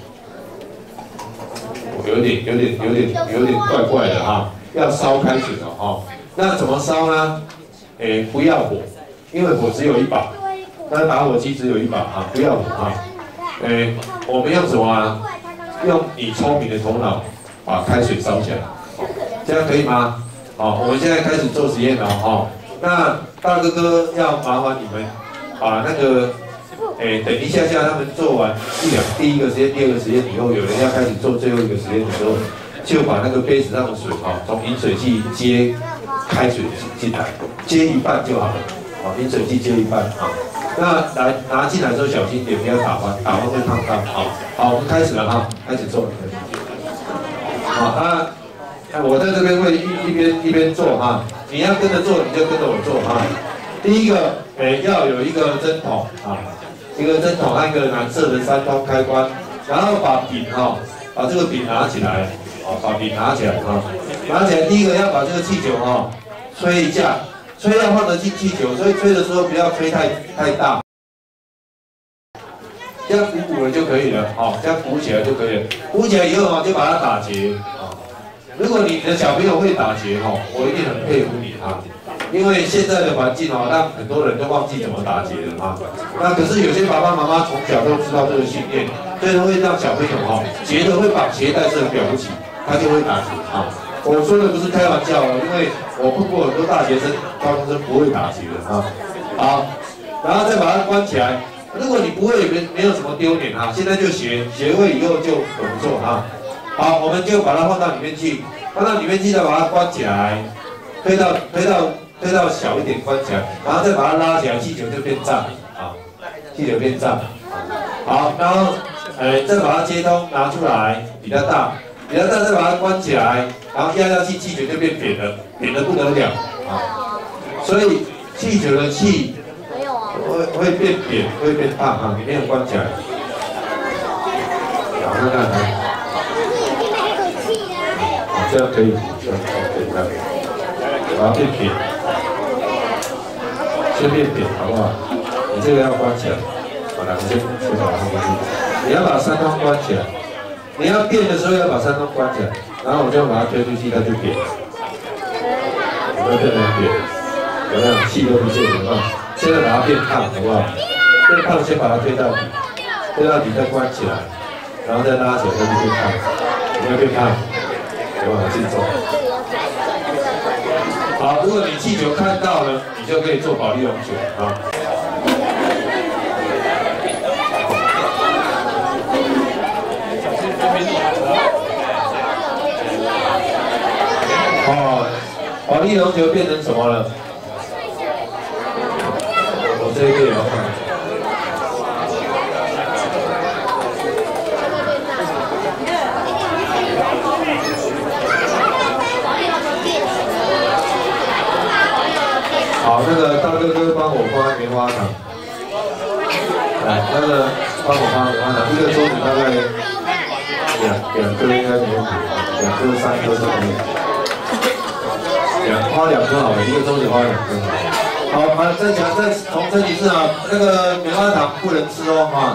Speaker 2: 有点有点有点有点怪怪的哈、啊，要烧开水的哦。那怎么烧呢？诶，不要火，因为火只有一把，那打火机只有一把啊，不要火啊。诶，我们用什么啊？用你聪明的头脑把开水烧起来，这样可以吗？好，我们现在开始做实验了哈。那大哥哥要麻烦你们把那个，哎，等一下下他们做完一两第一个实验、第二个实验以后，有人要开始做最后一个实验的时候，就把那个杯子上的水哈，从饮水器接开水进来，接一半就好了。好，饮水器接一半啊。那来拿进来的时候小心点，不要打翻，打翻会烫到。好，好，我们开始了哈，开始做。好，那。我在这边会一一边一边做哈，你要跟着做你就跟着我做哈。第一个，诶，要有一个针筒啊，一个针筒和一个蓝色的三通开关，然后把柄哈，把这个柄拿起来，啊，把柄拿起来哈，拿起来。第一个要把这个气球哈吹一下，吹要放得进气球，所以吹的时候不要吹太太大，这样鼓鼓的就可以了，好，这样鼓起来就可以了。鼓起来以后啊，就把它打结。如果你的小朋友会打结哈，我一定很佩服你哈，因为现在的环境哦，让很多人都忘记怎么打结了哈。那可是有些爸爸妈妈从小都知道这个训练，所以会让小朋友哈结的会绑鞋带是很了不起，他就会打结啊。我说的不是开玩笑哦，因为我碰过很多大学生、高中生不会打结的啊。好，然后再把它关起来。如果你不会，没没有什么丢脸哈，现在就学，学会以后就怎么做哈。好，我们就把它放到里面去，放到里面去，再把它关起来，推到推到推到小一点，关起来，然后再把它拉起来，气球就变胀啊，气球变胀。好，然后呃再把它接通，拿出来，比较大，比较大，再把它关起来，然后压下去，气球就变扁了，扁得不得了啊。所以气球的气会会变扁，会变大啊，你没有关起来。好，看看看。这样可以，这样可以的，把它变扁，先变扁，好不好？你这个要关起来，好了，先先把它放进去。你要把三通关起来，你要变的时候要把三通关起来，然后我就把它推出去，它就扁。有没有变得很扁？有没有气都不见了啊？现在把它变烫，好不好？变烫先把它推到底，推到底再关起来，然后再拉起来，它就变烫。有没有变烫？有往进走。好，如果你气球看到了，你就可以做保利龙球啊。哦，保利龙球变成什么了？我这一个也要看。好，那个大哥哥帮我放棉花糖，来，那个帮我放棉花糖，一个桌子大概两两颗应该没问题，两颗三颗都可以，两花两颗好了，一个桌子花两颗。好，啊，再讲再重申一次啊，那个棉花糖不能吃哦，哈。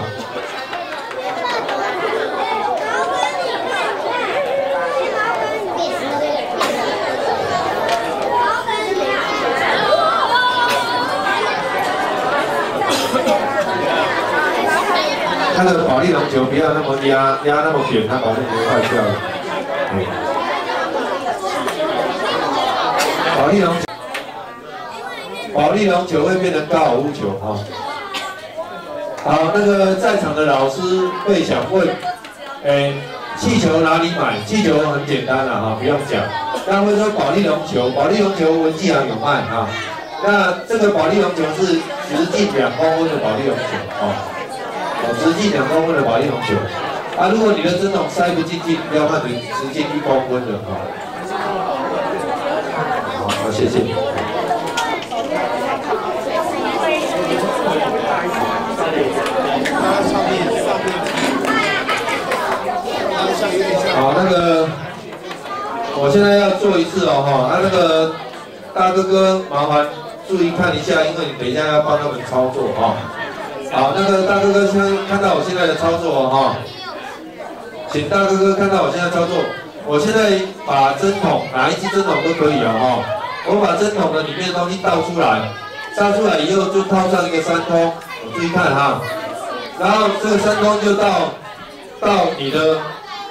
Speaker 2: 那个保利龙球不要那么压压那么扁，它保利龙坏掉了。嗯。保利龙保利龙球会变成高尔夫球啊。好，那个在场的老师会想问，诶，气球哪里买？气球很简单了哈，不用讲。那会说保利龙球，保利龙球文具行有卖哈。那这个保利龙球是直径两公分的保利龙球啊。直径两公分的保利龙球，啊，如果你的针筒塞不进去，要换成直径一公分的啊。好，好，谢谢。好，那个，我现在要做一次哦，哈，啊，那个大哥哥麻烦注意看一下，因为你等一下要帮他们操作哈。好，那个大哥哥先看到我现在的操作哦，哈，请大哥哥看到我现在操作。我现在把针筒，哪一支针筒都可以哦，哈。我把针筒的里面的东西倒出来，倒出来以后就套上一个三通，我注意看哈。然后这个三通就到到你的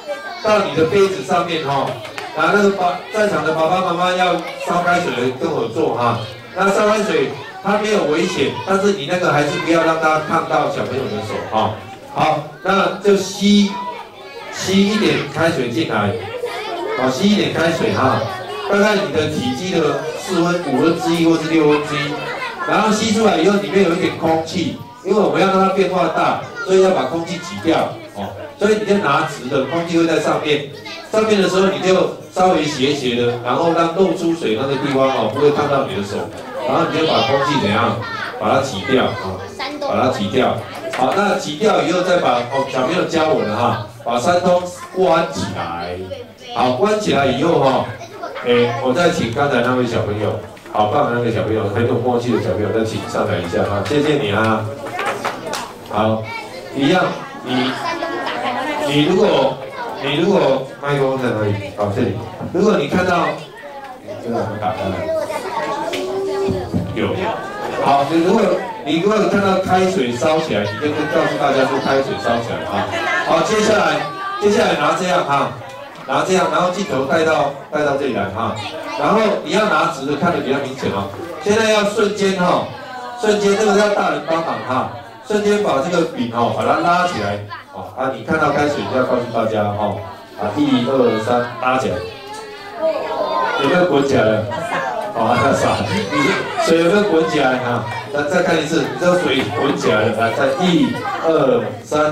Speaker 2: 到你的杯子上面哈。那那个爸在场的爸爸妈妈要烧开水的跟我做哈。那烧开水它没有危险，但是你那个还是不要让它烫到小朋友的手哈。好，那就吸吸一点开水进来，好，吸一点开水哈。大概你的体积的四分五分之一或是六分之一，然后吸出来以后里面有一点空气，因为我们要让它变化大，所以要把空气挤掉哦。所以你就拿直的，空气会在上面，上面的时候你就稍微斜斜的，然后让露出水那个地方哦不会烫到你的手，然后你就把空气怎样把它挤掉啊，把它挤掉。好，那挤掉以后再把哦小朋友教我了哈，把三通关起来。好，关起来以后哈。哎，我再请刚才那位小朋友，好棒的那个小朋友，很有默契的小朋友，再请上来一下啊，谢谢你啊。好，一样，你你如果你如果麦克风在哪里？好，这里。如果你看到这个我们打开来，有，好，你如果你如果看到开水烧起来，你就跟告诉大家说开水烧起来啊。好，接下来接下来拿这样哈。拿这样，然后镜头带到带到这里来哈，然后你要拿直的，看得比较明显哦。现在要瞬间哈，瞬间这个要大人帮忙哈，瞬间把这个饼哦，把它拉起来哦啊，你看到开水就要告诉大家哦啊，一二三，拉起来，有没有滚起来了？哦，那傻，你水有没有滚起来哈？再再看一次，你这个水滚起来了，来，再一二三。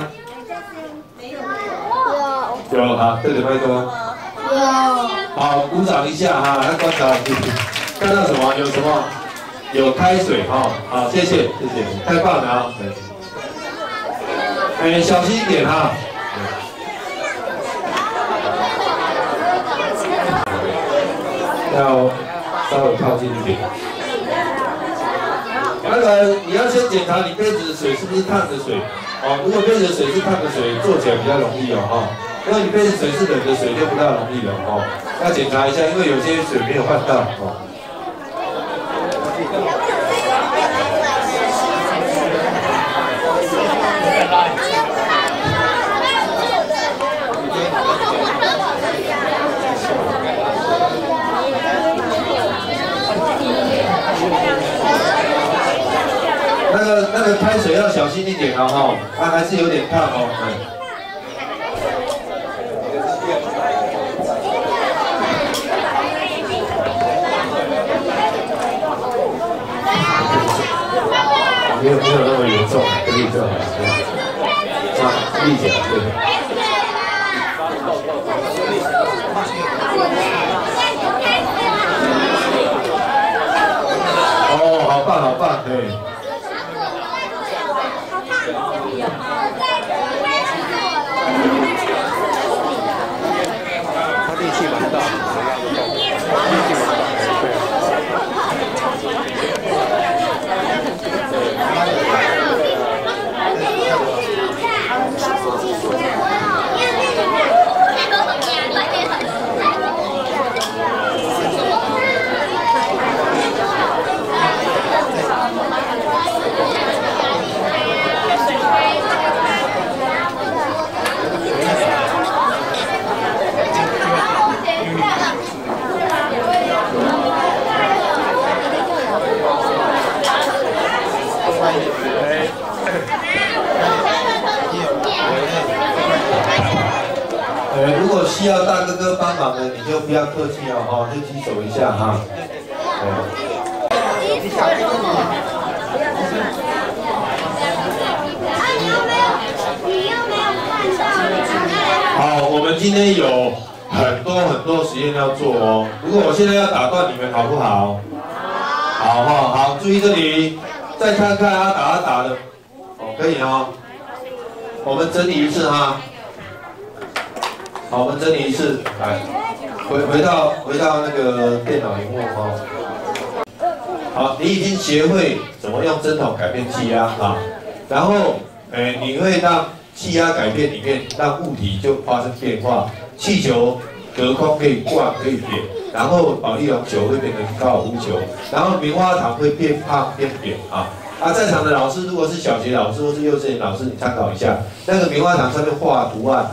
Speaker 2: 有哈，对着麦克风。有。好，鼓掌一下哈，来观察，看到什么？有什么？有开水哈。好，谢谢，谢谢，太棒了啊！哎，小心一点哈。要稍微靠近一点。那个你要先检查你杯子的水是不是烫的水哦。如果杯子的水是烫的水，做起来比较容易哦哈。因为你杯子水是冷的水，就不大容易了哦。要检查一下，因为有些水没有换到哦。那个那个开水要小心一点哦哈，它还是有点烫哦。嗯没有没有那么严重，可以就好了。啊，理解了，对。哦，好棒，好棒，可以。
Speaker 5: 他力气蛮大，力气蛮大，
Speaker 2: 呃，如果需要大哥哥帮忙的，你就不要客气哦，哈，就举手一下哈。好，我们今天有很多很多实验要做哦。如果我现在要打断你们，好不好？好哈，好，注意这里，再看看他打他打的，哦，可以哦。我们整理一次哈。好，我们整理一次，来，回回到回到那个电脑荧幕哈。好，你已经学会怎么用针筒改变气压啊，然后，哎，你会让气压改变里面，让物体就发生变化，气球隔空可以灌可以扁，然后保丽龙球会变成高尔夫球，然后棉花糖会变胖变扁啊。啊，在场的老师如果是小学老师或是幼稚园老师，你参考一下，那个棉花糖上面画图案哦。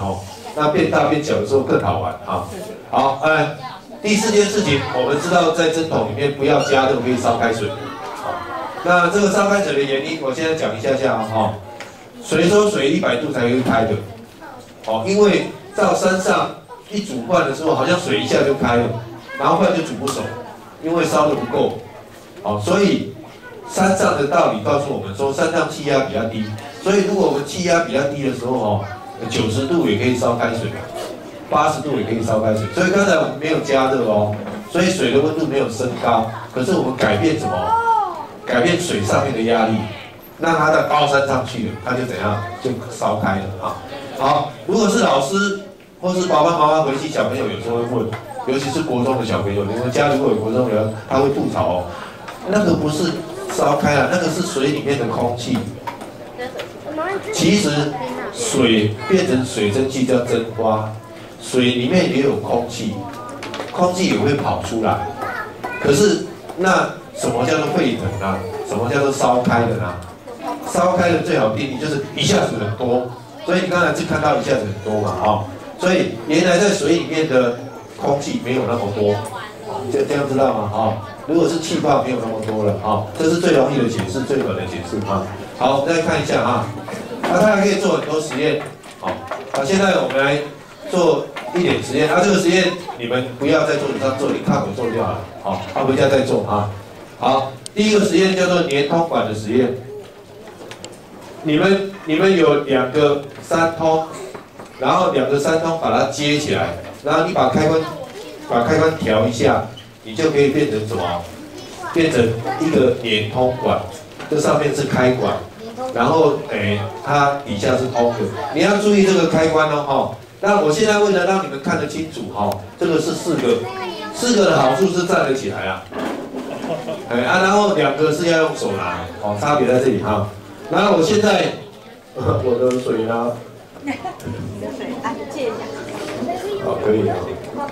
Speaker 2: 那变大变小的时候更好玩啊。好，哎，第四件事情，我们知道在针筒里面不要加热，可以烧开水。好，那这个烧开水的原因，我现在讲一下下啊。水说水一百度才会开的，哦，因为到山上一煮饭的时候，好像水一下就开了，然后饭就煮不熟，因为烧的不够。好，所以山上的道理告诉我们说，山上气压比较低，所以如果我们气压比较低的时候，哦，九十度也可以烧开水，八十度也可以烧开水。所以刚才我们没有加热哦，所以水的温度没有升高，可是我们改变什么？改变水上面的压力，让它到高山上去了，它就怎样就烧开了啊。好，如果是老师或是爸爸妈妈回去，小朋友有时候会问，尤其是国中的小朋友，你们家如果有国中的，他会吐槽哦。那个不是烧开了，那个是水里面的空气。其实水变成水蒸气叫蒸发，水里面也有空气，空气也会跑出来。可是那什么叫做沸腾啊？什么叫做烧开的呢？烧开的最好定义就是一下子很多，所以你刚才就看到一下子很多嘛，啊、哦，所以原来在水里面的空气没有那么多，这这样知道吗？啊、哦。如果是气泡没有那么多了啊，这是最容易的解释，最短的解释啊。好，我们再看一下啊，那它还可以做很多实验。好，啊，现在我们来做一点实验。啊，这个实验你们不要在桌子上做，你看我做就好了。好，啊，回家再做啊。好，第一个实验叫做连通管的实验。你们你们有两个三通，然后两个三通把它接起来，然后你把开关把开关调一下。你就可以变成什么？变成一个连通管，这上面是开管，然后诶、欸，它底下是通的。你要注意这个开关哦，哈。那我现在为了让你们看得清楚，哈，这个是四个，四个的好处是站得起来啊，哎、欸、啊，然后两个是要用手拿，哦，差别在这里哈。然后我现在我的水呢？
Speaker 4: 你的水，来借一下。
Speaker 2: 好，可以啊。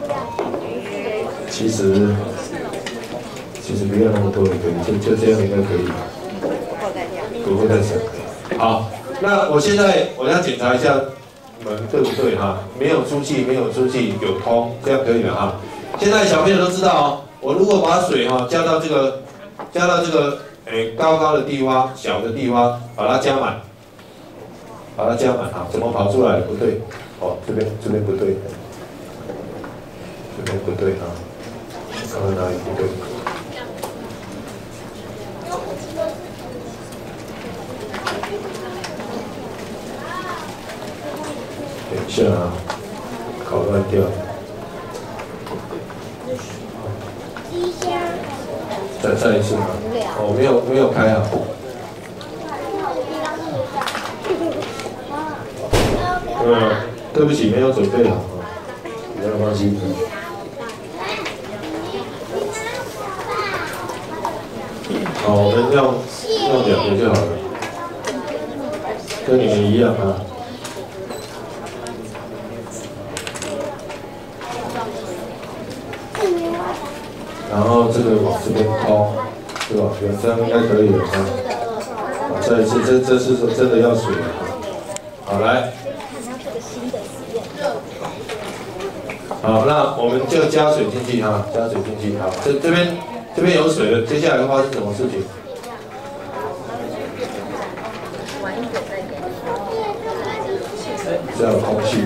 Speaker 2: 其实，其实不要那么多也可以，就就这样应该可以吧？不会太少。好，那我现在我要检查一下门对不对哈？没有出气，没有出气，有通，这样可以了哈。现在小朋友都知道哦，我如果把水哈加到这个加到这个诶高高的地方、小的地方，把它加满，把它加满哈，怎么跑出来？不对，哦，这边这边不对，这边不对哈。刚刚哪里不对？等一下啊，搞乱掉。再再一次啊！哦，没有没有开啊。呃，对不起，没有准备好啊，没有关系。好，我们用用两个就好了，跟你们一样啊。然后这个往这边通，是吧？这样应该可以了啊。好，再一次，这这是真的要水了啊。好，来。好，那我们就加水进去哈，加水进去。好，这这边。这边有水了，接下来会发生什么事情？只要有空气。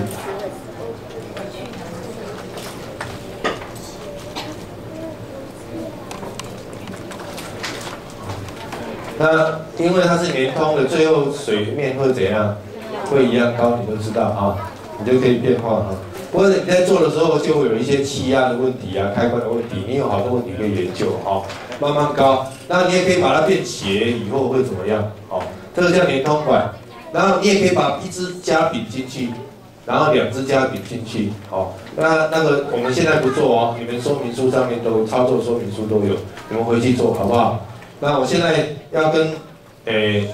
Speaker 2: 那因为它是连通的，最后水面会怎样？会一样高，你都知道啊，你就可以变化啊。不过你在做的时候就会有一些气压的问题啊、开关的问题，你有好多问题可以研究哈、哦。慢慢高，那你也可以把它变斜，以后会怎么样？哦，这个叫连通管。然后你也可以把一支夹柄进去，然后两支夹柄进去。哦，那那个我们现在不做哦，你们说明书上面都有，操作说明书都有，你们回去做好不好？那我现在要跟诶。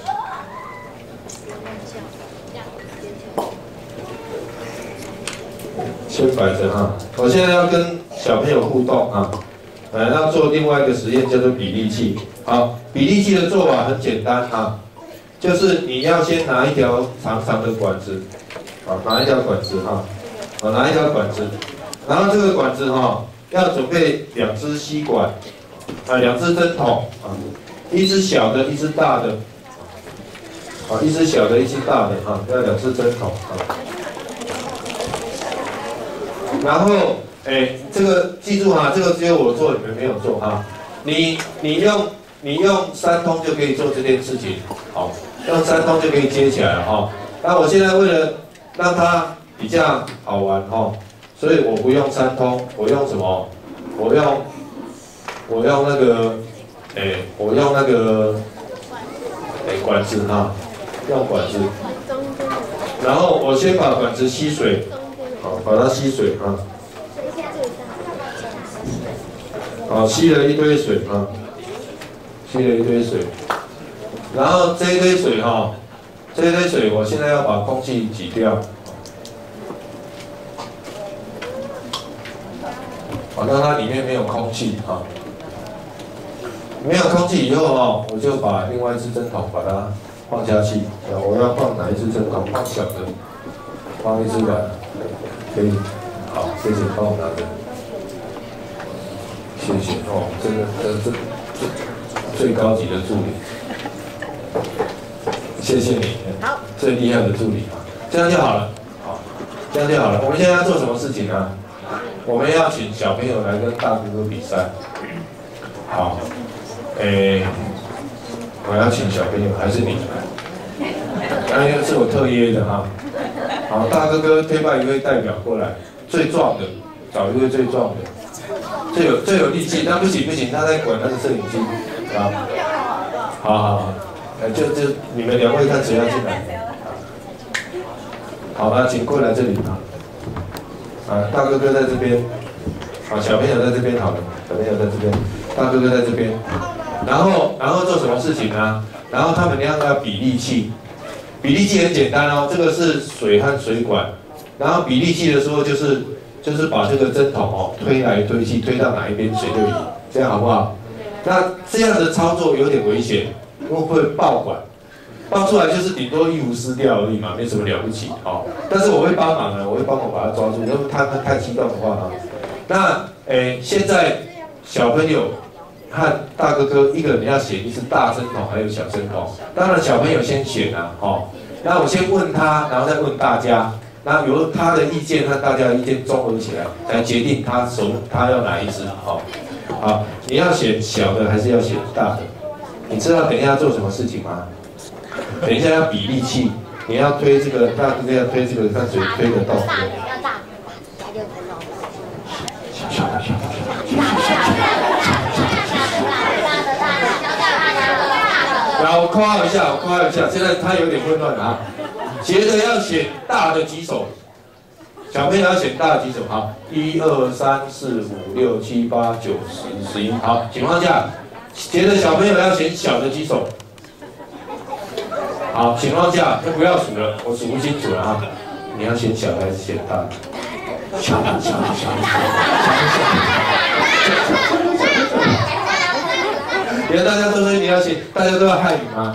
Speaker 2: 先摆着哈，我现在要跟小朋友互动啊，呃，要做另外一个实验叫做比例器。好，比例器的做法很简单哈，就是你要先拿一条长长的管子，好，拿一条管子哈， 啊，拿一条管子，然后这个管子哈、哦，要准备两支吸管，啊，两支针筒啊，一支小的，一支大的，啊，一支小的，一支大的啊，要两支针筒啊。然后，哎，这个记住哈，这个只有我做，你们没有做哈。你你用你用三通就可以做这件事情，好，用三通就可以接起来了哈。那我现在为了让它比较好玩哈，所以我不用三通，我用什么？我用我用那个，哎，我用那个，哎，管子哈，用管子。然后我先把管子吸水，好，把它吸水啊。好，吸了一堆水啊，吸了一堆水。然后这一堆水哈，这一堆水，我现在要把空气挤掉。好，让它里面没有空气哈。没有空气以后哈，我就把另外一支针筒把它放下去。我要放哪一支针筒？放小的，放一支吧，可以。好，谢谢，帮我拿着。谢谢哦，这个呃这这最高级的助理，谢谢你，好，最厉害的助理啊，这样就好了，好，这样就好了。我们现在要做什么事情呢？我们要请小朋友来跟大哥哥比赛。好，诶，我要请小朋友，还是你来？那个是我特约的哈。好，大哥哥推派一位代表过来，最壮的，找一位最壮的。最有最有力气，那不行不行，他在管那个摄影机，啊，好好好，呃，就就你们两位看谁要进来，好啊，请过来这里啊，啊，大哥哥在这边，啊，小朋友在这边好了，小朋友在这边，大哥哥在这边，然后然后做什么事情呢？然后他们两个要比力气，比力气很简单哦，这个是水和水管，然后比力气的时候就是。就是把这个针筒哦推来推去，推到哪一边水就移，这样好不好？那这样的操作有点危险，会不会爆管？爆出来就是顶多衣服湿掉而已嘛，没什么了不起哦。但是我会帮忙啊，我会帮我把它抓住，因为他他太激动的话啊。那诶，现在小朋友和大哥哥一个人要选一支大针筒，还有小针筒。当然小朋友先选啊，哦。那我先问他，然后再问大家。那由他的意见和大家的意见综合起来，来决定他手他要哪一支，好，好，你要选小的还是要选大的？你知道等一下做什么事情吗？等一下要比力气，你要推这个，大哥哥要推这个，看谁推得动。小的，小的，来，我括号一下，我括号一下，现在他有点混乱了啊。接着要选大的几手，小朋友要选大的几手，好，一二三四五六七八九十十一，好，情况下，接着小朋友要选小的几手，好，情况下就不要数了，我数不清楚了啊，你要选小的还是选大的？小的，小的，小的，你看大家都说你要选，大家都要汉语吗？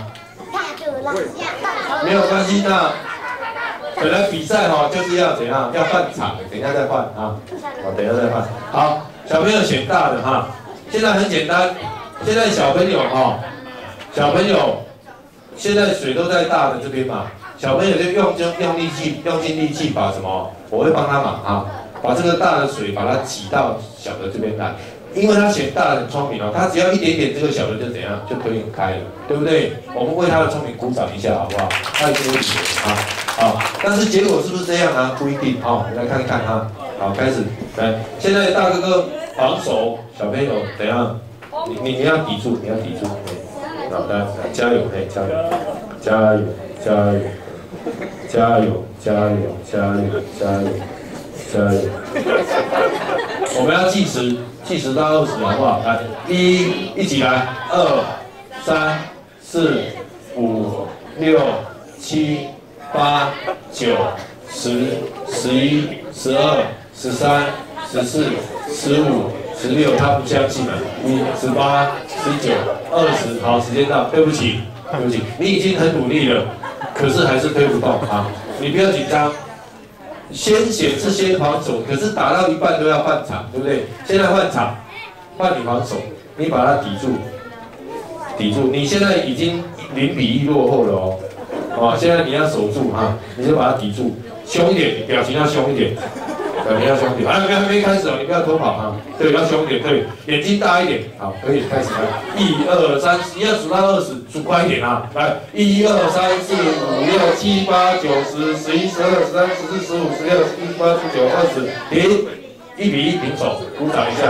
Speaker 2: 没有关系，那本来比赛哈就是要怎样，要换场，等一下再换啊，好，等一下再换。好，小朋友选大的哈，现在很简单，现在小朋友哈，小朋友现在水都在大的这边嘛，小朋友就用就用力气，用尽力气把什么，我会帮他忙啊，把这个大的水把它挤到小的这边来。因为他选大的很聪明哦，他只要一点点，这个小的就怎样，就推很开了，对不对？我们为他的聪明鼓掌一下，好不好？他已经有理由啊，好，但是结果是不是这样啊？不一定，好，我们来看看哈。好，开始，来，现在大哥哥防守，小朋友怎样？你你你要抵住，你要抵住，好，来，加油，嘿，加油，加油，加油，加油，加油，加油，加油。加油！我们要计时，计时到二十，好不好？来，一，一起来，二、三、四、五、六、七、八、九、十、十一、十二、十三、十四、十五、十六，他不相信了，一、十八、十九、二十，好，时间到，对不起，对不起，你已经很努力了，可是还是推不动啊！你不要紧张。 先显示先防守，可是打到一半都要换场，对不对？现在换场，换你防守，你把它抵住，抵住。你现在已经零比一落后了哦，哦，现在你要守住哈，你就把它抵住，凶一点，表情要凶一点，表情要凶一点。还没还没开始哦，你不要偷跑啊，对，要凶一点，对，眼睛大一点，好，可以开始来，一二三，你要数到二十，数快一点啊，来，一二三四五六七八九十十一十二十三十四十五十六十七十八十九二十，停，一比一平手，鼓掌一下。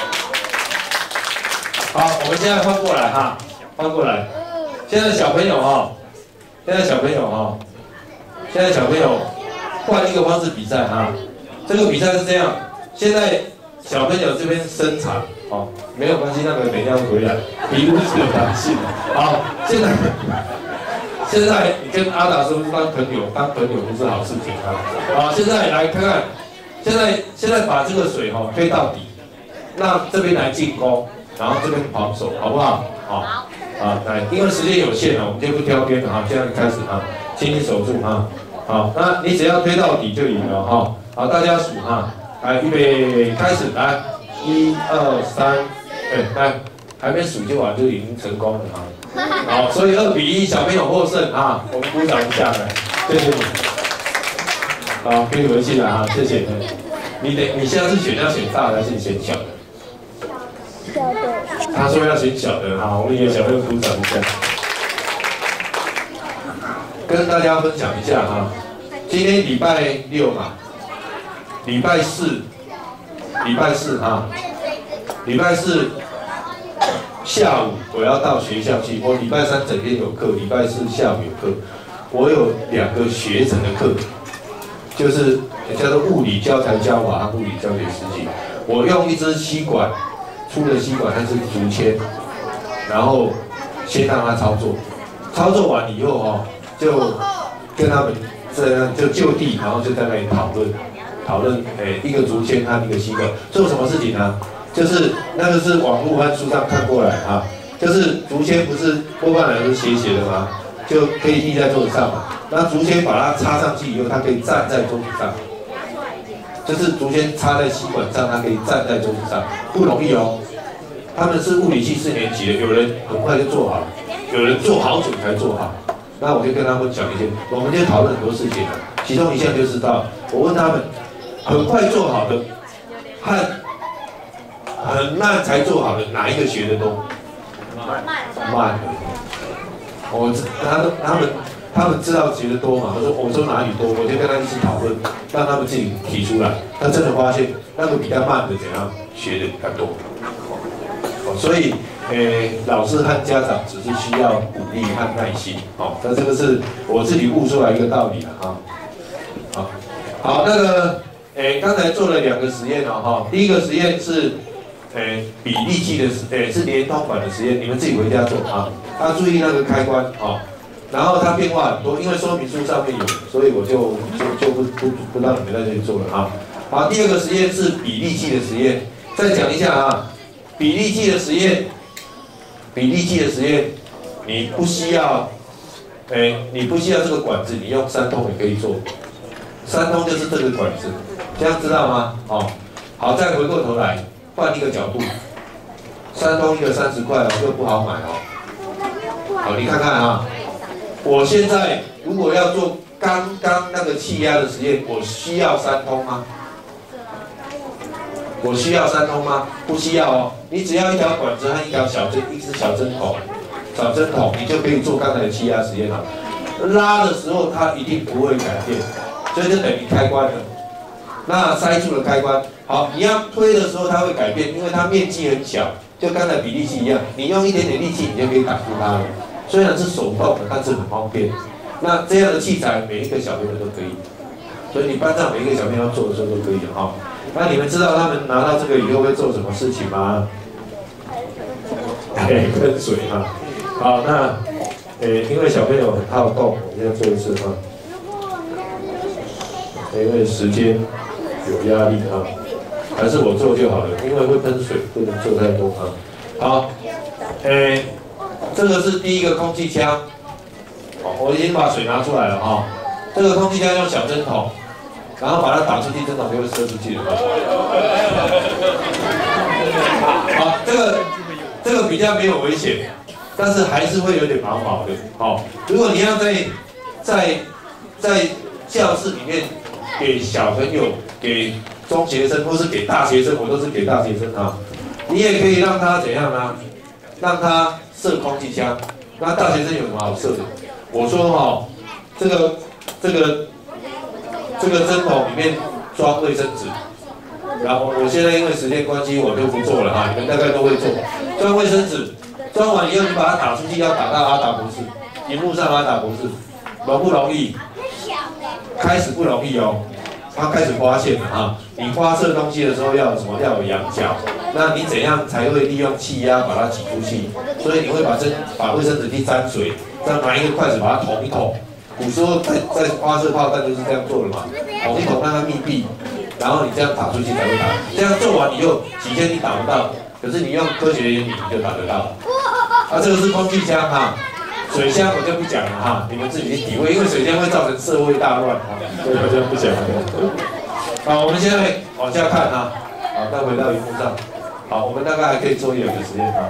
Speaker 2: 好，我们现在换过来哈，换过来。现在小朋友哈，现在小朋友哈，现在小朋友换一个方式比赛哈。这个比赛是这样，现在小朋友这边伸长，哦，没有关系，那个等一下回来，皮肤是有弹性的。好，现在现在你跟阿达是不是当朋友？当朋友不是好事情啊。好，现在来看看，现在现在把这个水哈推到底，让这边来进攻。然后这边防守，好不好？好，好，来，因为时间有限了，我们就不挑边了哈。现在开始哈，请你守住哈。好，那你只要推到底就赢了哈。好，大家数哈，来，预备，开始，来，一二三，哎，来，还没数就完就已经成功了哈。好，所以二比一，小朋友获胜啊！我们鼓掌一下来，谢谢你。好，可以回去了哈，谢谢你。你得，你现在是选要选大的还是选小的？他说要选小的哈，我们也小朋友鼓掌一下，跟大家分享一下哈。今天礼拜六嘛，礼拜四，礼拜四哈，礼拜四下午我要到学校去，我礼拜三整天有课，礼拜四下午有课，我有两个学程的课，就是叫做物理教材教法和物理教学实际。我用一支吸管。粗的吸管，它是竹签，然后先让他操作，操作完以后哦，就跟他们这样就就地，然后就在那里讨论，讨论诶一个竹签和一个吸管做什么事情呢？就是那个是网络和书上看过来啊，就是竹签不是多半来都是斜斜的吗？就可以立在桌子上嘛，那竹签把它插上去以后，它可以站在桌子上。就是竹签插在吸管上，它可以站在桌子上，不容易哦。他们是物理系四年级的，有人很快就做好了，有人做好久才做好。那我就跟他们讲一些，我们就讨论很多事情了。其中一项就知道，我问他们，很快做好的和很慢才做好的，哪一个学得多？慢。慢。我他他们。他们知道学得多嘛？我说我说哪里多，我就跟他一起讨论，让他们自己提出来。他真的发现那个比较慢的怎样学的比较多。哦，所以诶，老师和家长只是需要鼓励和耐心。哦，那这个是我自己悟出来一个道理了哈。好，好，那个诶，刚才做了两个实验了哈。第一个实验是诶比例计的实，诶是连通管的实验，你们自己回家做啊。大家注意那个开关哦。然后它变化很多，因为说明书上面有，所以我就就就不不不让你们在这里做了啊。好，第二个实验是比例计的实验，再讲一下啊，比例计的实验，比例计的实验，你不需要，哎，你不需要这个管子，你用三通也可以做，三通就是这个管子，这样知道吗？哦，好，再回过头来换一个角度，三通一个三十块哦，这个不好买哦。好，你看看啊。我现在如果要做刚刚那个气压的实验，我需要三通吗？我需要三通吗？不需要哦，你只要一条管子和一条小针，一支小针筒，小针筒，你就可以做刚才的气压实验了。拉的时候它一定不会改变，所以就等于开关了。那塞住了开关，好，你要推的时候它会改变，因为它面积很小，就刚才比例计一样，你用一点点力气，你就可以挡住它了。虽然是手动的，但是很方便。那这样的器材，每一个小朋友都可以，所以你班上每一个小朋友要做的时候都可以的哈。那你们知道他们拿到这个以后会做什么事情吗？哎，喷水哈。好，那诶，因为小朋友很好动，我们要做一次哈。因为时间有压力哈，还是我做就好了，因为会喷水，不能做太多哈。好，诶。这个是第一个空气枪，我已经把水拿出来了哈。这个空气枪用小针筒， 然后把它打出去，针筒就会射出去了。好，这个这个比较没有危险，但是还是会有点毛毛的。好，如果你要在在在教室里面给小朋友、给中学生或是给大学生，我都是给大学生啊。你也可以让他怎样呢？让他射空气枪。那大学生有什么好射的？我说哈、哦，这个这个这个针筒里面装卫生纸，然后我现在因为时间关系我就不做了哈，你们大概都会做。装卫生纸，装完以后你把它打出去，要打到阿达博士，荧幕上阿达博士，容不容易？开始不容易哦。他开始发现了哈，你发射东西的时候要有什么？要有仰角。那你怎样才会利用气压把它挤出去？所以你会把针把卫生纸去沾水，再拿一个筷子把它捅一捅。古时候在在发射炮弹就是这样做的嘛，捅一捅让它密闭，然后你这样打出去才会打。这样做完以后，几天你打不到，可是你用科学原理你就打得到。啊，这个是空气枪哈。水箱我就不讲了哈，你们自己去体会，因为水箱会造成社会大乱哈，所以我就不讲了。好，我们现在往下看哈，好，再回到荧幕上。好，我们大概还可以做一两个实验啊。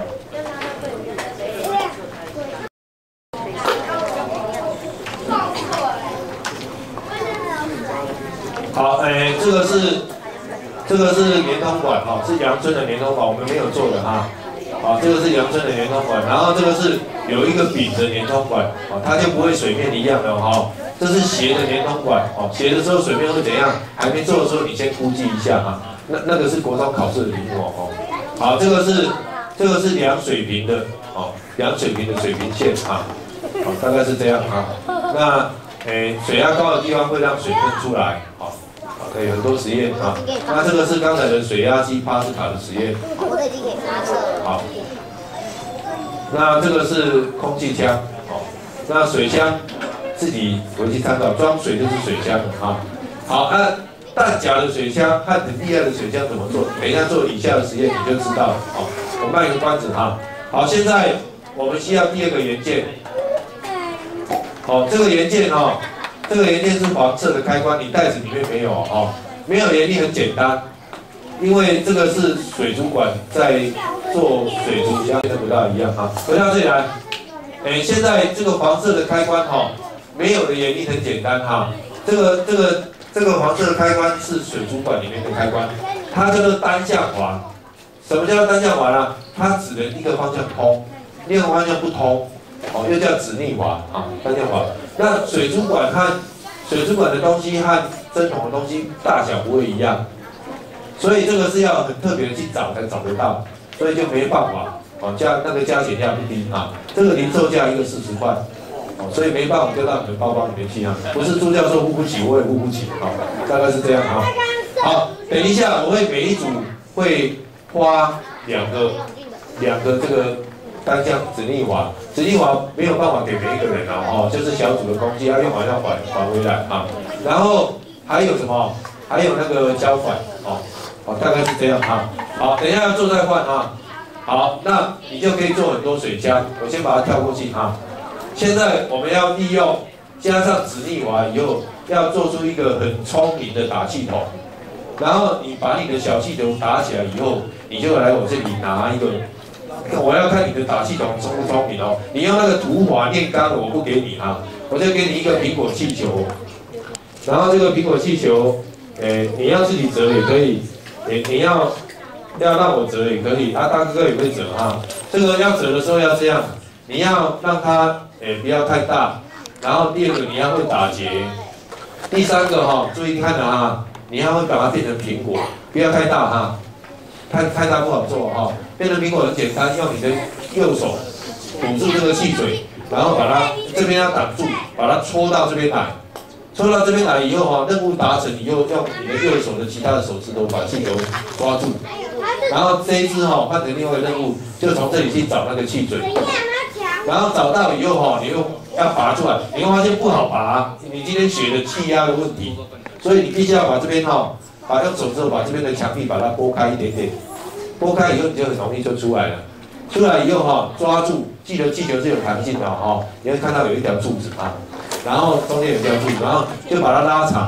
Speaker 2: 好，哎，这个是这个是连通管哈，是阳春的连通管，我们没有做的哈。好，这个是阳春的连通管，然后这个是有一个柄的连通管，哦，它就不会水面一样的哈。这是斜的连通管，哦，斜的时候水面会怎样？还没做的时候你先估计一下哈。那那个是国中考试的题目哦。好，这个是这个是量水平的，哦，量水平的水平线哈。好，大概是这样哈。那诶，水压高的地方会让水喷出来，好。对，很多实验啊。那这个是刚才的水压计帕斯卡的实验。
Speaker 3: 我的已经给发射了。
Speaker 2: 好。那这个是空气枪，哦。那水箱自己回去参考，装水就是水箱啊。好，那弹夹的水箱和很厉害的水箱怎么做？等一下做以下的实验你就知道了。好，我卖个关子哈。好，现在我们需要第二个元件。好，这个元件哦。这个元件是黄色的开关，你袋子里面没有哦，没有原理很简单，因为这个是水族馆在做水族箱，跟不大一样哈。回到这里来，哎，现在这个黄色的开关哈，没有的原理很简单哈。这个这个这个黄色的开关是水族馆里面的开关，它叫做单向环。什么叫单向环呢？它只能一个方向通，另一个方向不通。哦，又叫直逆滑啊，单向滑。那水族馆和水族馆的东西和针筒的东西大小不会一样，所以这个是要很特别的去找才找得到，所以就没办法哦，加那个加减价不低啊，这个零售价一个四十块，哦，所以没办法丢到你的包包里面去啊，不是朱教授付不起，我也付不起啊，大概是这样啊。好，等一下我会每一组会花两个两个这个。单向直逆滑，直逆滑没有办法给每一个人啊，哦，就是小组的攻击，要用完要还还回来啊。然后还有什么？还有那个胶管，哦，哦，大概是这样啊。好，等一下要做再换啊。好，那你就可以做很多水枪，我先把它跳过去啊。现在我们要利用加上直逆滑以后，要做出一个很聪明的打气筒。然后你把你的小气球打起来以后，你就来我这里拿一个。我要看你的打气筒聪不聪明哦。你用那个土法炼钢的，我不给你啊，我就给你一个苹果气球。然后这个苹果气球，诶，你要自己折也可以，你你要要让我折也可以，啊，大哥哥也会折哈。这个要折的时候要这样，你要让它诶不要太大，然后第二个你要会打结，第三个哈、哦，注意看了哈，你要会把它变成苹果，不要太大哈。太太大不好做哈、哦，变成苹果很简单，用你的右手堵住这个气嘴，然后把它这边要挡住，把它戳到这边来，戳到这边来以后哈、哦，任务达成，你又用你的右手的其他的手指头把气球抓住，然后这一只哈、哦、换成另外一个任务，就从这里去找那个气嘴，然后找到以后哈、哦，你又要拔出来，你会发现不好拔，你今天学的气压的问题，所以你必须要把这边哈、哦。把用手之后把这边的墙壁把它拨开一点点，拨开以后你就很容易就出来了。出来以后哈、哦，抓住，记得气球是有弹性的哈、哦，你会看到有一条柱子啊，然后中间有一条柱子，然后就把它拉长，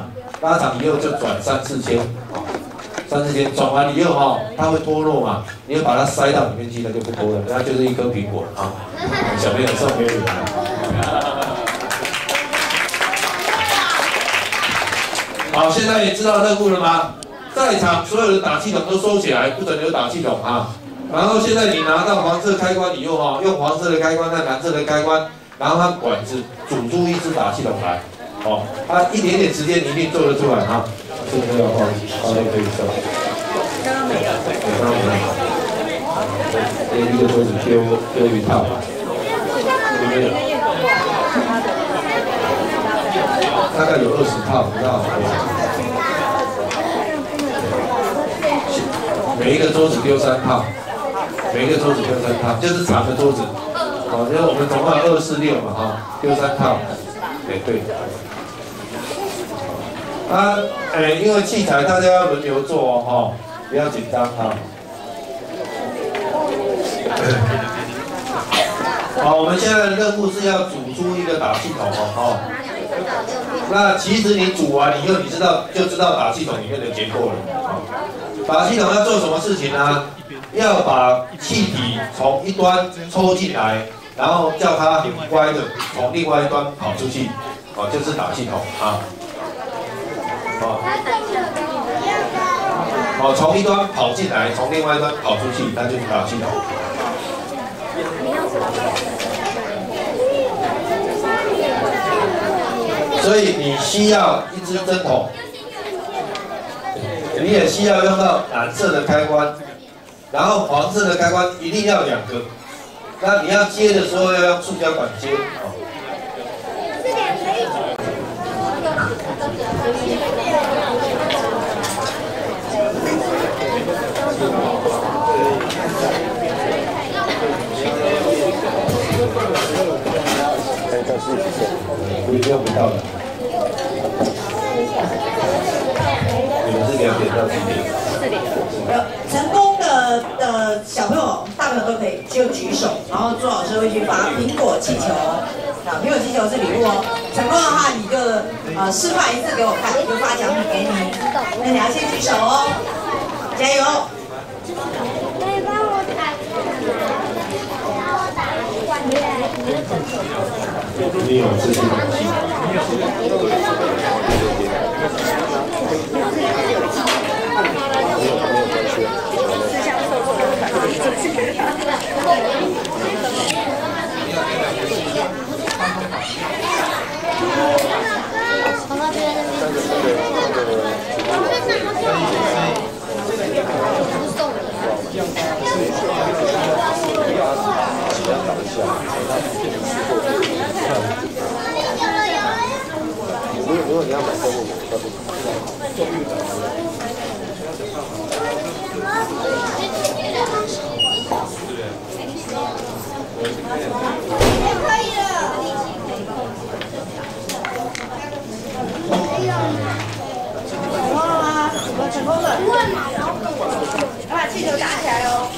Speaker 2: 拉长以后就转三四千，三四千转完以后哈，它会脱落嘛，你要把它塞到里面去，它就不脱了，那就是一颗苹果啊。小朋友送给你们。好，现在也知道任务了吗？在场所有的打气筒都收起来，不准留打气筒啊。然后现在你拿到黄色开关以后哈，用黄色的开关和蓝色的开关，然后它管子组出一支打气筒来。哦，啊，一点点时间你一定做得出来哈。这个要放，放就可以收。
Speaker 4: 刚刚没有。
Speaker 2: 刚刚没有。这一个桌子丢丢一套。有没有？大概有二十套，不知道。每一个桌子丢三套，每一个桌子丢三套，就是长的桌子。哦，因为我们总共有二四六嘛，哈，丢三套。对对。啊，哎，因为器材大家要轮流做哦，哈，不要紧张哈。好，我们现在的任务是要组出一个打气筒哦，哈。那其实你煮完以后，你知道就知道打气筒里面的结构了。打气筒要做什么事情呢？要把气体从一端抽进来，然后叫它很乖的从另外一端跑出去，哦，就是打气筒啊。哦，哦，从一端跑进来，从另外一端跑出去，那就是打气筒。所以你需要一支针筒，你也需要用到蓝色的开关，然后黄色的开关一定要两个。那你要接的时候要用塑胶管接哦。不用不到了。你们是两点到几点？
Speaker 1: 四点。呃，成功的的小朋友、大朋友都可以就举手，然后朱老师会去发苹果气球。啊，苹果气球是礼物哦。成功的话，你就呃示范一次给我看，就发奖品给你。那你要先举手哦，加油！
Speaker 3: 可以帮我打。
Speaker 2: 你有自信吗？如果你要买动物，到时
Speaker 3: 也可以了。
Speaker 1: 成功了吗？我成功了。要把气球打起来哦。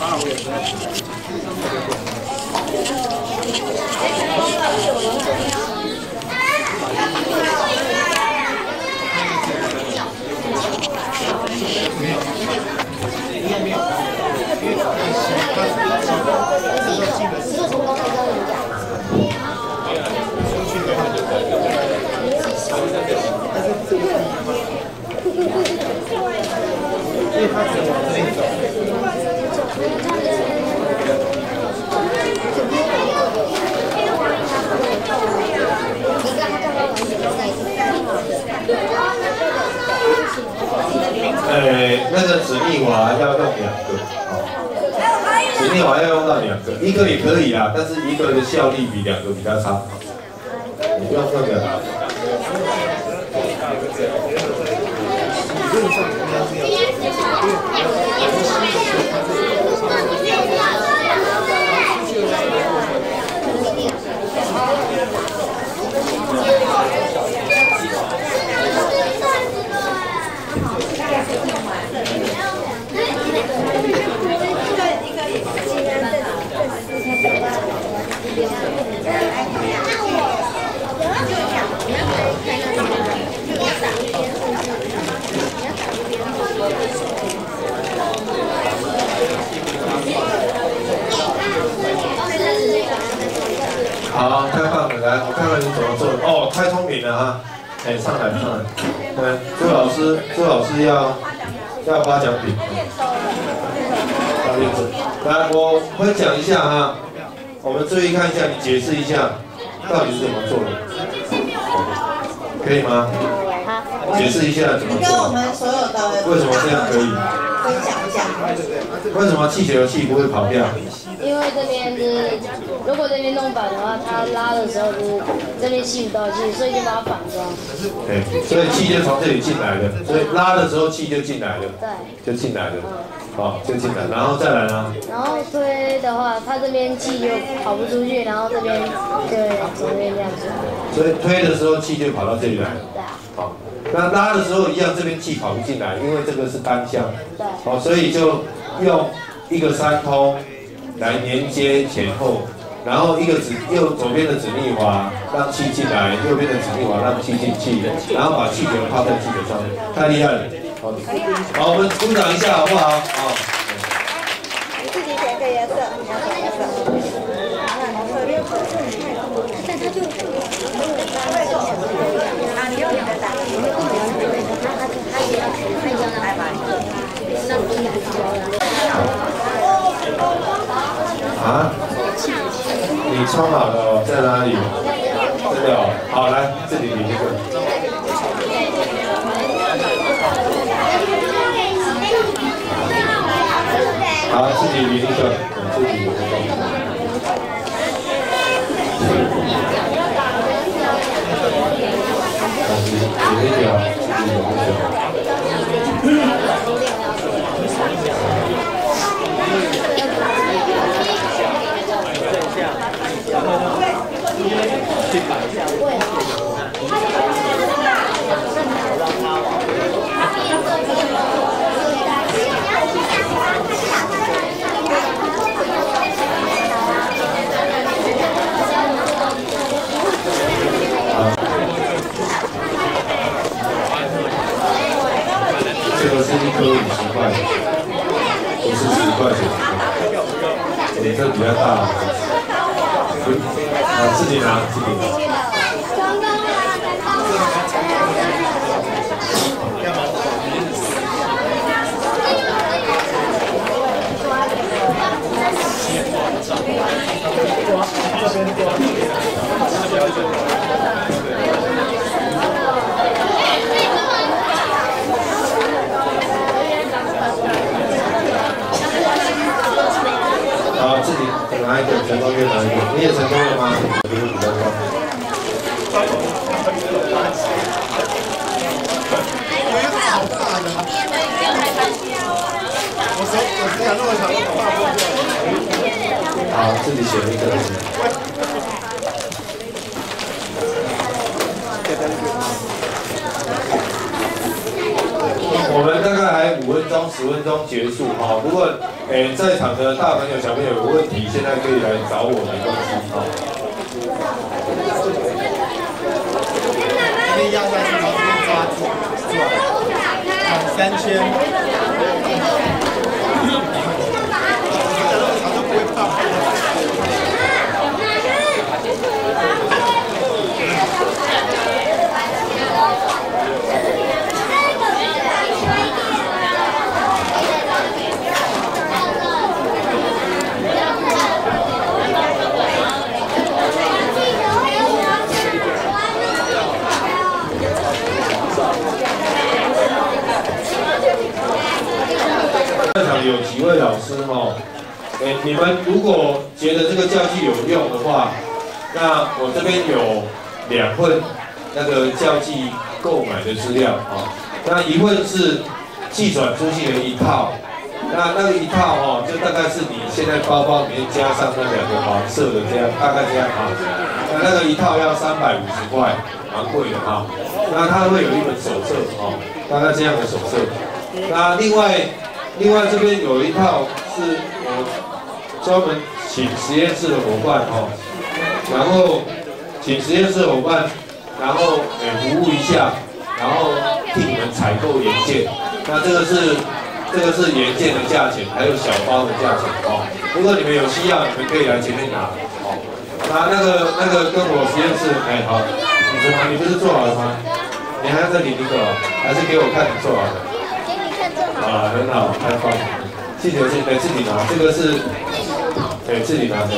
Speaker 2: 呃，那个纸密瓦要用两个，哦，纸密瓦要用到两个，一个也可以啦，但是一个的效力比两个比较差。你不用那个啦。 好，太棒了，来，我看看你怎么做。哦，太聪明了哈！哎，上来上来，嗯，周老师，周老师要要发奖品。来，我分享一下哈，我们注意看一下，你解释一下，到底是怎么做的，可以吗？解释一下怎么做。
Speaker 1: 你跟我们所有的
Speaker 2: 为什么这样可以？
Speaker 1: 分享一下。
Speaker 2: 为什么气球的气不会跑掉？
Speaker 6: 因为这边就是如果这边弄反的话，它拉的时候就是这边吸不到气，所以就把它反装。
Speaker 2: 对，所以气就从这里进来了，所以拉的时候气就进来了，
Speaker 6: 对，
Speaker 2: 就进来了，好，就进来，然后再来呢？
Speaker 6: 然后推的话，它这边气就跑不出去，然后这边就从这边这样子。
Speaker 2: 所以推的时候气就跑到这里来了。
Speaker 6: 对啊。
Speaker 2: 好，那拉的时候一样，这边气跑不进来，因为这个是单向。
Speaker 6: 对。
Speaker 2: 好，所以就用一个三通来连接前后，然后一个指右左边的指力滑让气进来，右边的指力滑让气进去，然后把气球抛在气球上面，太厉害了。好，好，我们鼓掌一下好不好？好。
Speaker 4: 你自己选个颜色，你要什么颜色？但它就啊，你用你的打。
Speaker 2: 啊？你穿好了哦，在哪里？真的哦。好，来这里领一个。好，自己领一个，自己领一个。领一条，自己领一条。这个是一颗五十块，不是十块钱。你这比较大，啊，自己拿，自己拿。好，自己拿一个，成功就拿一个。你也成功了吗？我觉得比较高。好，自己选一个。我们大概还五分钟、十分钟结束哈。如果诶在场的大朋友、小朋友有问题，现在可以来找我，没关系哈。
Speaker 5: 那压下去，然后抓住，是吧？转三圈。都不会胖。
Speaker 2: 现场有几位老师哦，诶，你们如果觉得这个教具有用的话，那我这边有两份那个教具购买的资料啊，那一份是寄转出去的一套，那那个一套哦，就大概是你现在包包里面加上那两个黄色的这样，大概这样啊，那那个一套要三百五十块，蛮贵的哈。那它会有一本手册哦，大概这样的手册。那另外。另外这边有一套是我专门请实验室的伙伴哦，然后请实验室伙伴，然后呃服务一下，然后替你们采购原件。那这个是这个是原件的价钱，还有小包的价钱哦。如果你们有需要，你们可以来前面拿哦。 拿那个那个跟我实验室，哎好，你怎么你不是做好了吗？你还要在里面做啊？还是给我看你做好的？
Speaker 3: 给你看正好。
Speaker 2: 啊，很好，太棒了。气球是哎自己拿，这个是哎自己拿的。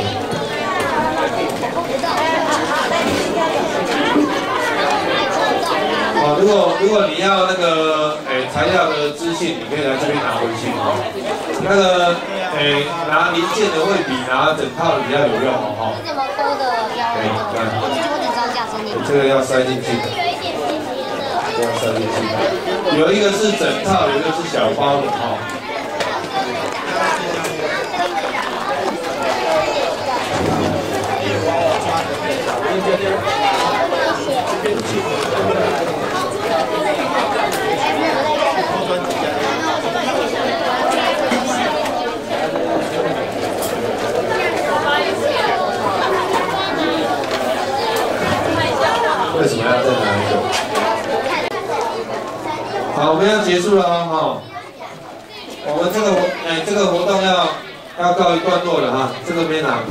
Speaker 2: 哦，如果如果你要那个诶材料的资讯，你可以来这边拿回去哦。那个诶拿零件的会比拿整套的比较有用哦哈。
Speaker 6: 这么多的标
Speaker 2: 对，看，
Speaker 6: 我们就会招架生命。
Speaker 2: 这个要塞进去的，
Speaker 3: 有一点黏黏的。
Speaker 2: 要塞进去的。有一个是整套，有一个是小包的哈。为什么要再拿一个？好，我们要结束了哦，哈。我们这个活，哎，这个活动要要告一段落了哈，这个没拿。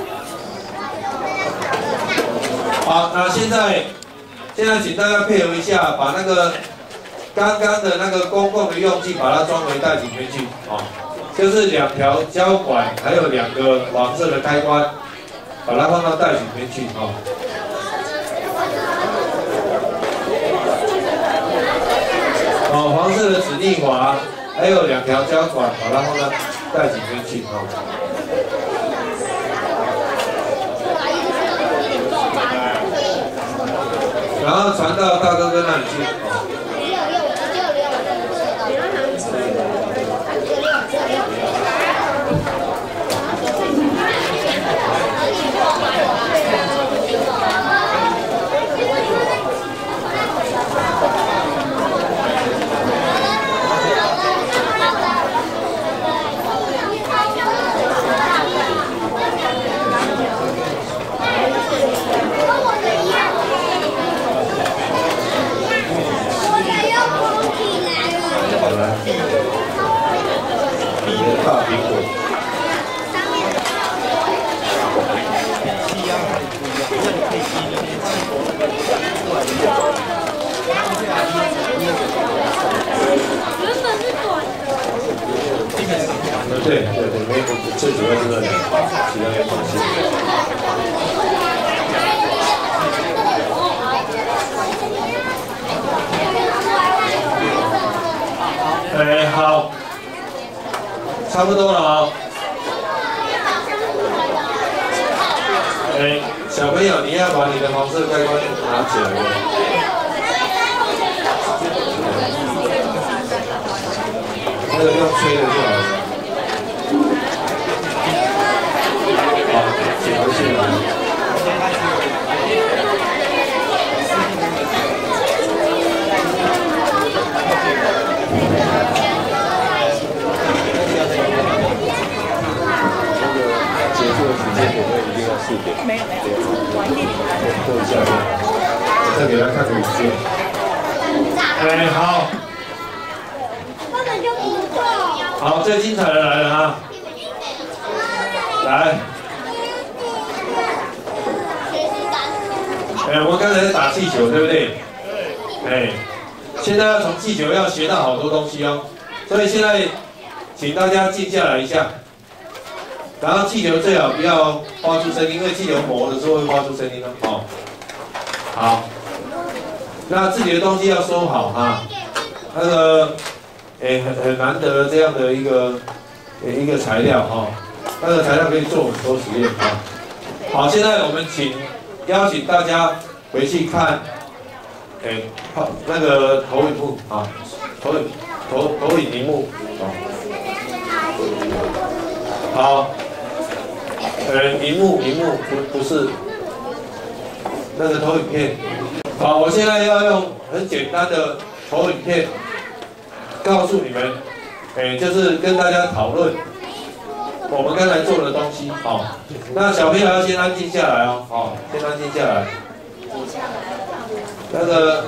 Speaker 2: 好，那现在现在请大家配合一下，把那个刚刚的那个公共的用具，把它装回袋子里面去啊。就是两条胶管，还有两个黄色的开关，把它放到袋子里面去啊。哦，黄色的指令滑，还有两条胶管，把它放到袋子里面去啊。然后传到大哥哥那里去。大苹果。对对对，没有，最主要是那两个，其他没关系。哎，好。差不多了啊、哦。哎，小朋友，你要把你的黄色开关拿起来了。那个用吹的就好了。好，请回去了。
Speaker 4: 没有没有，晚一点点来。
Speaker 2: 过一下，再给他看个影片。哎，好。
Speaker 3: 根本就不够。
Speaker 2: 好，最精彩的来了哈！来。哎，我们刚才在打气球，对不对？哎，现在要从气球要学到好多东西哦，所以现在请大家静下来一下。然后气球最好不要发出声音，因为气球磨的时候会发出声音哦。好，那自己的东西要收好哈。那个，诶，很很难得这样的一个一个材料哈，那个材料可以做很多实验啊。好，现在我们请邀请大家回去看，诶，那个投影幕啊，投影投投影荧幕啊。好。呃，荧幕，荧幕不不是那个投影片。好，我现在要用很简单的投影片告诉你们，哎，就是跟大家讨论我们刚才做的东西。好，那小朋友要先安静下来哦，好，先安静下来。那个，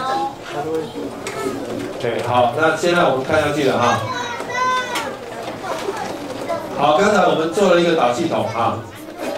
Speaker 2: 对，好，那现在我们看下去了哈。好，刚才我们做了一个导气筒啊，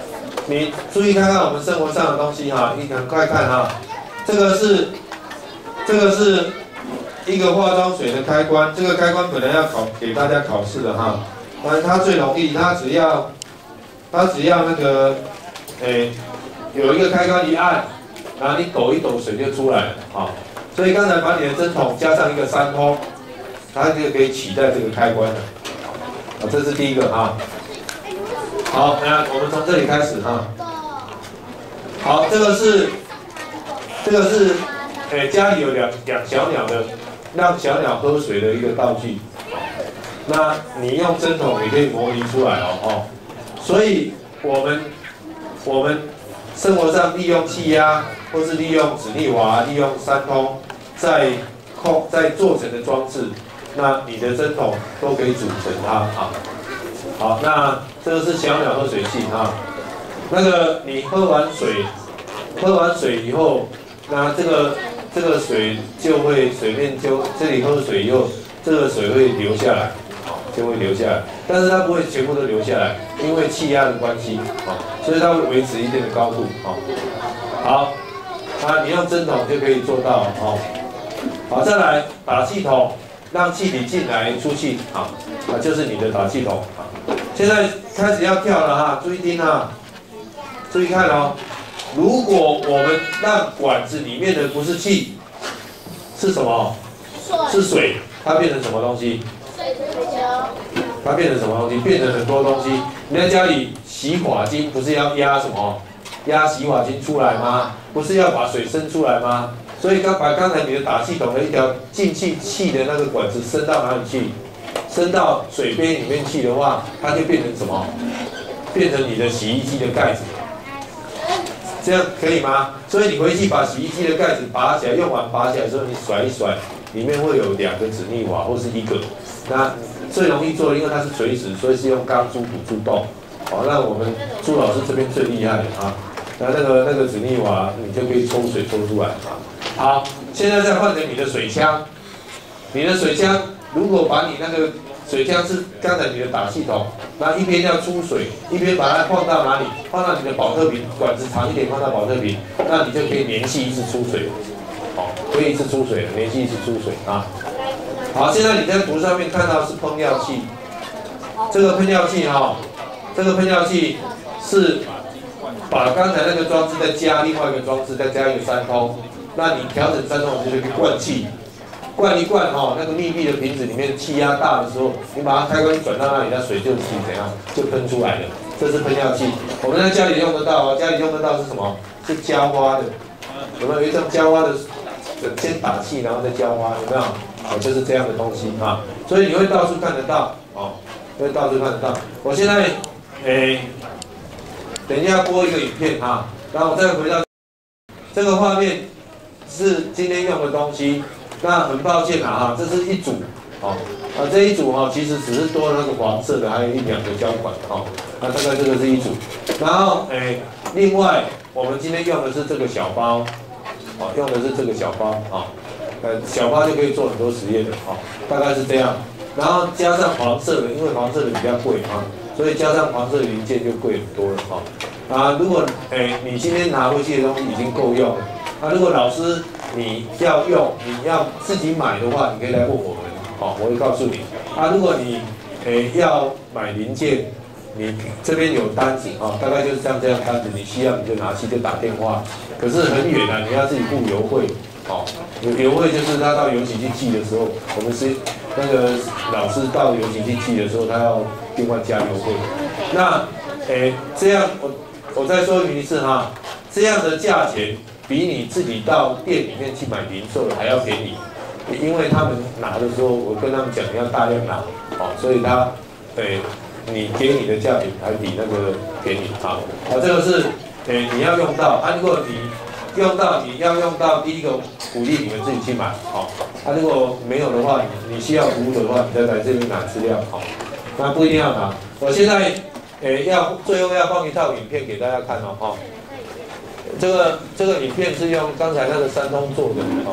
Speaker 2: 你注意看看我们生活上的东西哈，你赶快看哈，这个是这个是一个化妆水的开关，这个开关本来要考给大家考试的哈，但是它最容易，它只要它只要那个诶有一个开关一按，然后你抖一抖水就出来了啊，所以刚才把你的针筒加上一个三通，它就可以取代这个开关了，啊，这是第一个哈。好，那我们从这里开始哈。好，这个是，这个是，诶，家里有养养小鸟的，让小鸟喝水的一个道具。那你用针筒也可以模拟出来哦，哦。所以我们我们生活上利用气压，或是利用止逆瓦、利用三通，在控在做成的装置，那你的针筒都可以组成它啊。好，那这个是小鸟喝水器啊。那个你喝完水，喝完水以后，那这个这个水就会水面就这里喝水以后，这个水会流下来，就会流下来。但是它不会全部都流下来，因为气压的关系啊，所以它会维持一定的高度啊。好，啊，你用针筒就可以做到啊。好，再来打气筒，让气体进来出气啊，啊，就是你的打气筒啊。现在开始要跳了哈，注意听啊，注意看哦。如果我们让管子里面的不是气，是什么？是水，它变成什么东西？
Speaker 3: 水球。
Speaker 2: 它变成什么东西？变成很多东西。你在家里洗发精不是要压什么？压洗发精出来吗？不是要把水生出来吗？所以刚把刚才你的打气筒的一条进气气的那个管子伸到哪里去？伸到水杯里面去的话，它就变成什么？变成你的洗衣机的盖子，这样可以吗？所以你回去把洗衣机的盖子拔起来，用完拔起来之后，你甩一甩，里面会有两个止逆瓦或是一个。那最容易做的，因为它是垂直，所以是用钢珠堵住洞。好，那我们朱老师这边最厉害的啊，那那个那个止逆瓦，你就可以抽水抽出来啊。好，现在再换成你的水枪，你的水枪。如果把你那个水枪是刚才你的打气筒，那一边要出水，一边把它放到哪里？放到你的保特瓶，管子长一点放到保特瓶，那你就可以连续一直出水，好，可以一直出水了，连续一直出水啊。好，现在你在图上面看到是喷料器，这个喷料器哈、哦，这个喷料器是把刚才那个装置再加另外一个装置，再加一个三通，那你调整三通就可以灌气。灌一灌哈，那个密闭的瓶子里面气压大的时候，你把它开关转到那里，它水就自己怎样就喷出来了。这是喷料器，我们在家里用得到啊，家里用得到是什么？是浇花的，有没有一种浇花的？先打气，然后再浇花，有没有？哦，就是这样的东西啊，所以你会到处看得到哦，会到处看得到。我现在诶，等一下播一个影片哈，然后我再回到这个画面是今天用的东西。那很抱歉啊，哈，这是一组，哦，啊这一组哈，其实只是多了那个黄色的，还有一两个胶管，哦，那大概这个是一组。然后诶，另外我们今天用的是这个小包，哦，用的是这个小包，啊，呃，小包就可以做很多实验的，哦，大概是这样。然后加上黄色的，因为黄色的比较贵啊，所以加上黄色的零件就贵很多了，哈。啊，如果诶你今天拿回去的东西已经够用了，啊，如果老师你要用，你要自己买的话，你可以来问我们，好，我会告诉你。啊，如果你诶要买零件，你这边有单子啊，大概就是像这样单子，你需要你就拿去就打电话。可是很远啊，你要自己付邮费，好，邮费就是他到邮局去寄的时候，我们是那个老师到邮局去寄的时候，他要另外加邮费。那诶这样我我再说明一次哈，这样的价钱。比你自己到店里面去买零售的还要便宜，因为他们拿的时候，我跟他们讲你要大量拿，哦，所以他，诶，你给你的价钱还比那个便宜，好，好，这个是，诶，你要用到，啊，如果你用到，你要用到，第一个鼓励你们自己去买，好，啊，如果没有的话，你你需要服务的话，你再来这边拿资料，好，那不一定要拿，我现在，诶，要最后要放一套影片给大家看哦，哈。这个这个影片是用刚才那个三通做的啊。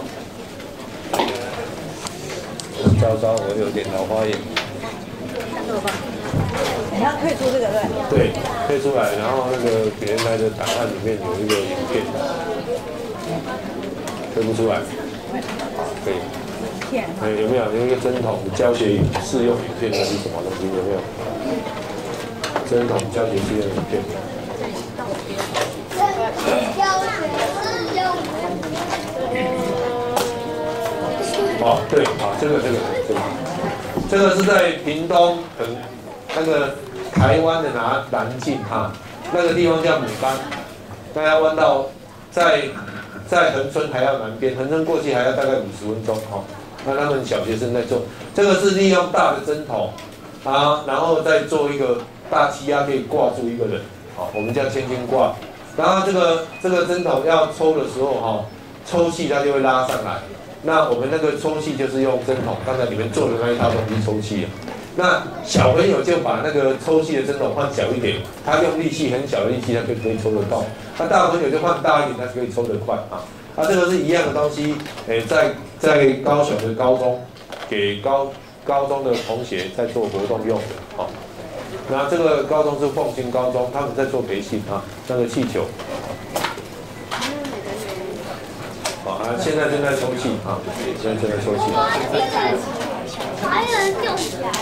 Speaker 2: 糟糕，我有点老花眼。
Speaker 4: 你要退出这个对？
Speaker 2: 对，退出来，然后那个原来的档案里面有一个影片，退不出来。好，可以。哎，有没有有一个针筒教学试用影片还是什么东西？有没有？针筒教学试用影片。哦，对，好，这个这个这个，这个是在屏东很那个台湾的南南境哈，那个地方叫牡丹，大家弯到在在恒春还要南边，恒春过去还要大概五十分钟哈。那他们小学生在做，这个是利用大的针筒啊，然后再做一个大气压可以挂住一个人，好，我们叫千斤挂。然后这个这个针筒要抽的时候哈，抽气它就会拉上来。那我们那个抽气就是用针筒，刚才你们做的那一套东西抽气。那小朋友就把那个抽气的针筒换小一点，他用力气很小的力气，他就可以抽得动。那大朋友就换大一点，他就可以抽得快啊。啊，这个是一样的东西，诶，在在高雄的高中给高高中的同学在做活动用的，哦。那这个高中是凤新高中，他们在做培训啊，那个气球。好啊，现在正在抽气啊，现在正在抽气。
Speaker 3: 还有人救起来。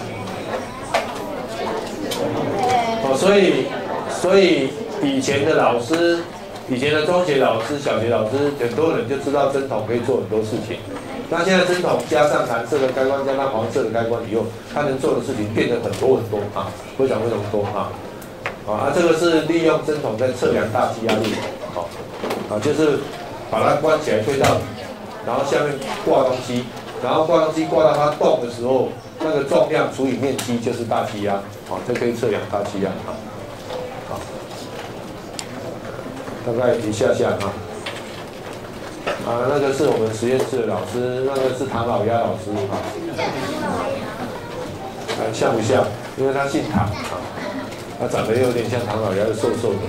Speaker 2: 哦，所以所以以前的老师，以前的中学老师、小学老师，很多人就知道针筒可以做很多事情。那现在针筒加上蓝色的开关，加上黄色的开关以后，它能做的事情变得很多很多啊，非常非常多啊。啊，这个是利用针筒在测量大气压力，好，啊，就是把它关起来推到底，然后下面挂东西，然后挂东西挂到它动的时候，那个重量除以面积就是大气压，好，这可以测量大气压啊，好，大概一下下啊。啊，那个是我们实验室的老师，那个是唐老鸭老师啊，啊，像不像？因为他姓唐啊，他长得有点像唐老鸭，瘦瘦的。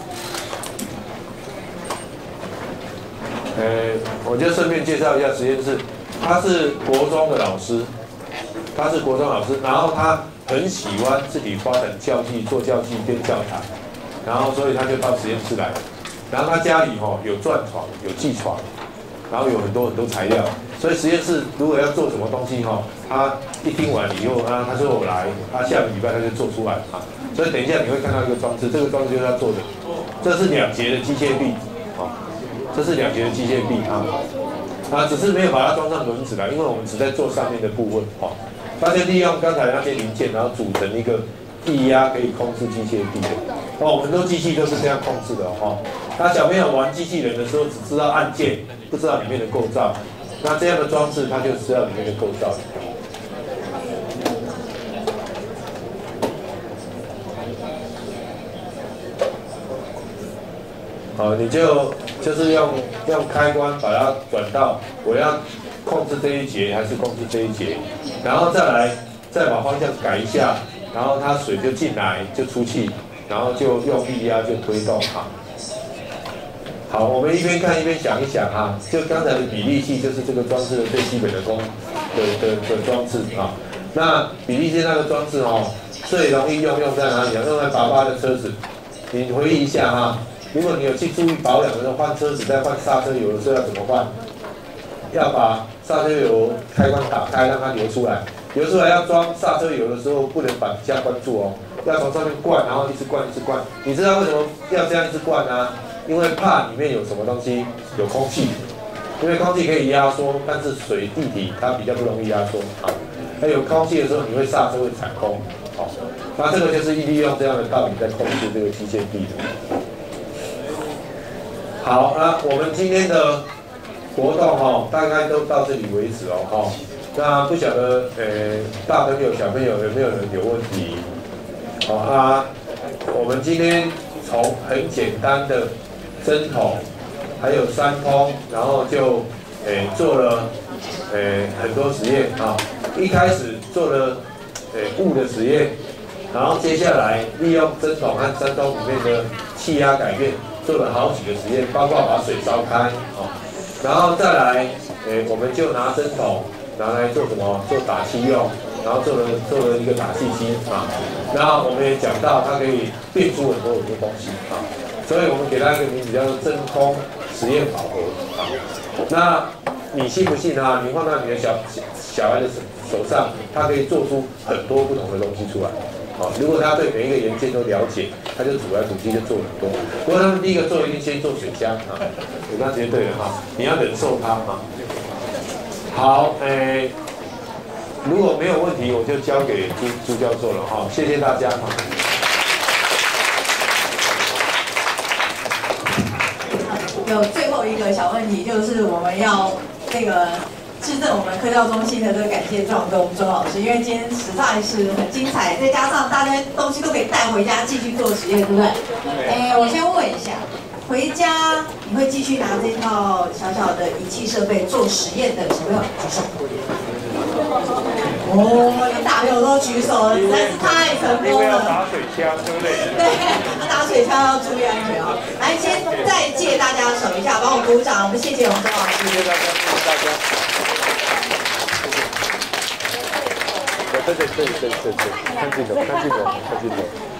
Speaker 2: 呃，我就顺便介绍一下实验室，他是国中的老师，他是国中老师，然后他很喜欢自己发展教具、做教具、编教材，然后所以他就到实验室来。然后他家里哈、哦、有转床，有记床，然后有很多很多材料，所以实验室如果要做什么东西哈、哦，他一听完以后啊，他说我来，他下个礼拜他就做出来啊。所以等一下你会看到一个装置，这个装置就是他做的，这是两节的机械臂，啊，这是两节的机械臂啊，啊，只是没有把它装上轮子啦，因为我们只在做上面的部分，哈、啊，他就利用刚才那些零件，然后组成一个液压可以控制机械臂的，哦，很多机器都是这样控制的哈。那小朋友玩机器人的时候，只知道按键，不知道里面的构造。那这样的装置，它就知道里面的构造。好，你就就是用用开关把它转到我要控制这一节还是控制这一节，然后再来再把方向改一下，然后它水就进来就出气，然后就用力压就推动哈。好，我们一边看一边想一想哈，就刚才的比例器就是这个装置的最基本的功的的的装置啊。那比例器那个装置哦，最容易用用在哪里啊？用在爸爸的车子。你回忆一下哈，如果你有去注意保养的时候，换车子在换刹车油的时候要怎么换？要把刹车油开关打开，让它流出来。流出来要装刹车油的时候，不能把底下关住哦，要从上面灌，然后一直灌一直灌。你知道为什么要这样一直灌啊？因为怕里面有什么东西，有空气，因为空气可以压缩，但是水液体它比较不容易压缩啊。那有空气的时候，你会刹车会踩空，好，那这个就是利用这样的道理在控制这个机械臂的。好，那我们今天的活动哈，大概都到这里为止哦哈。那不晓得呃，大朋友小朋友有没有人有问题？好啊，我们今天从很简单的针筒，还有三通，然后就诶、呃、做了诶、呃、很多实验啊。一开始做了诶雾的实验，然后接下来利用针筒和三通里面的气压改变，做了好几个实验，包括把水烧开啊，然后再来诶、呃、我们就拿针筒拿来做什么？做打气用， 然后做了做了一个打气机啊，然后我们也讲到它可以变出很多很多东西啊，所以我们给它一个名字叫做真空实验宝盒啊。那你信不信啊？你放到你的小小孩的手手上，他可以做出很多不同的东西出来。好，如果他对每一个元件都了解，他就煮来煮去就做很多。不过他们第一个做一定先做水箱啊，我刚绝对了哈，你要忍受它啊。好，诶、欸，如果没有问题，我就交给朱朱教授了哈，谢谢大家哈。
Speaker 1: 有最后一个小问题，就是我们要那个致赠我们科教中心的这个感谢状给我们钟老师，因为今天实在是很精彩，再加上大家东西都可以带回家继续做实验，对不对？哎，我先问一下，回家你会继续拿这套小小的仪器设备做实验的小朋友举手。哦，连大朋友都举手了，实在是太成功了。因为要
Speaker 2: 打水枪，对不对？
Speaker 1: 对，要打水枪要注意安全啊！来，先再借大家手一下，帮我鼓掌，我们谢谢我们钟老师。
Speaker 2: 谢谢大家，谢谢大家。对对对对对对，看镜头，看镜头，看镜头。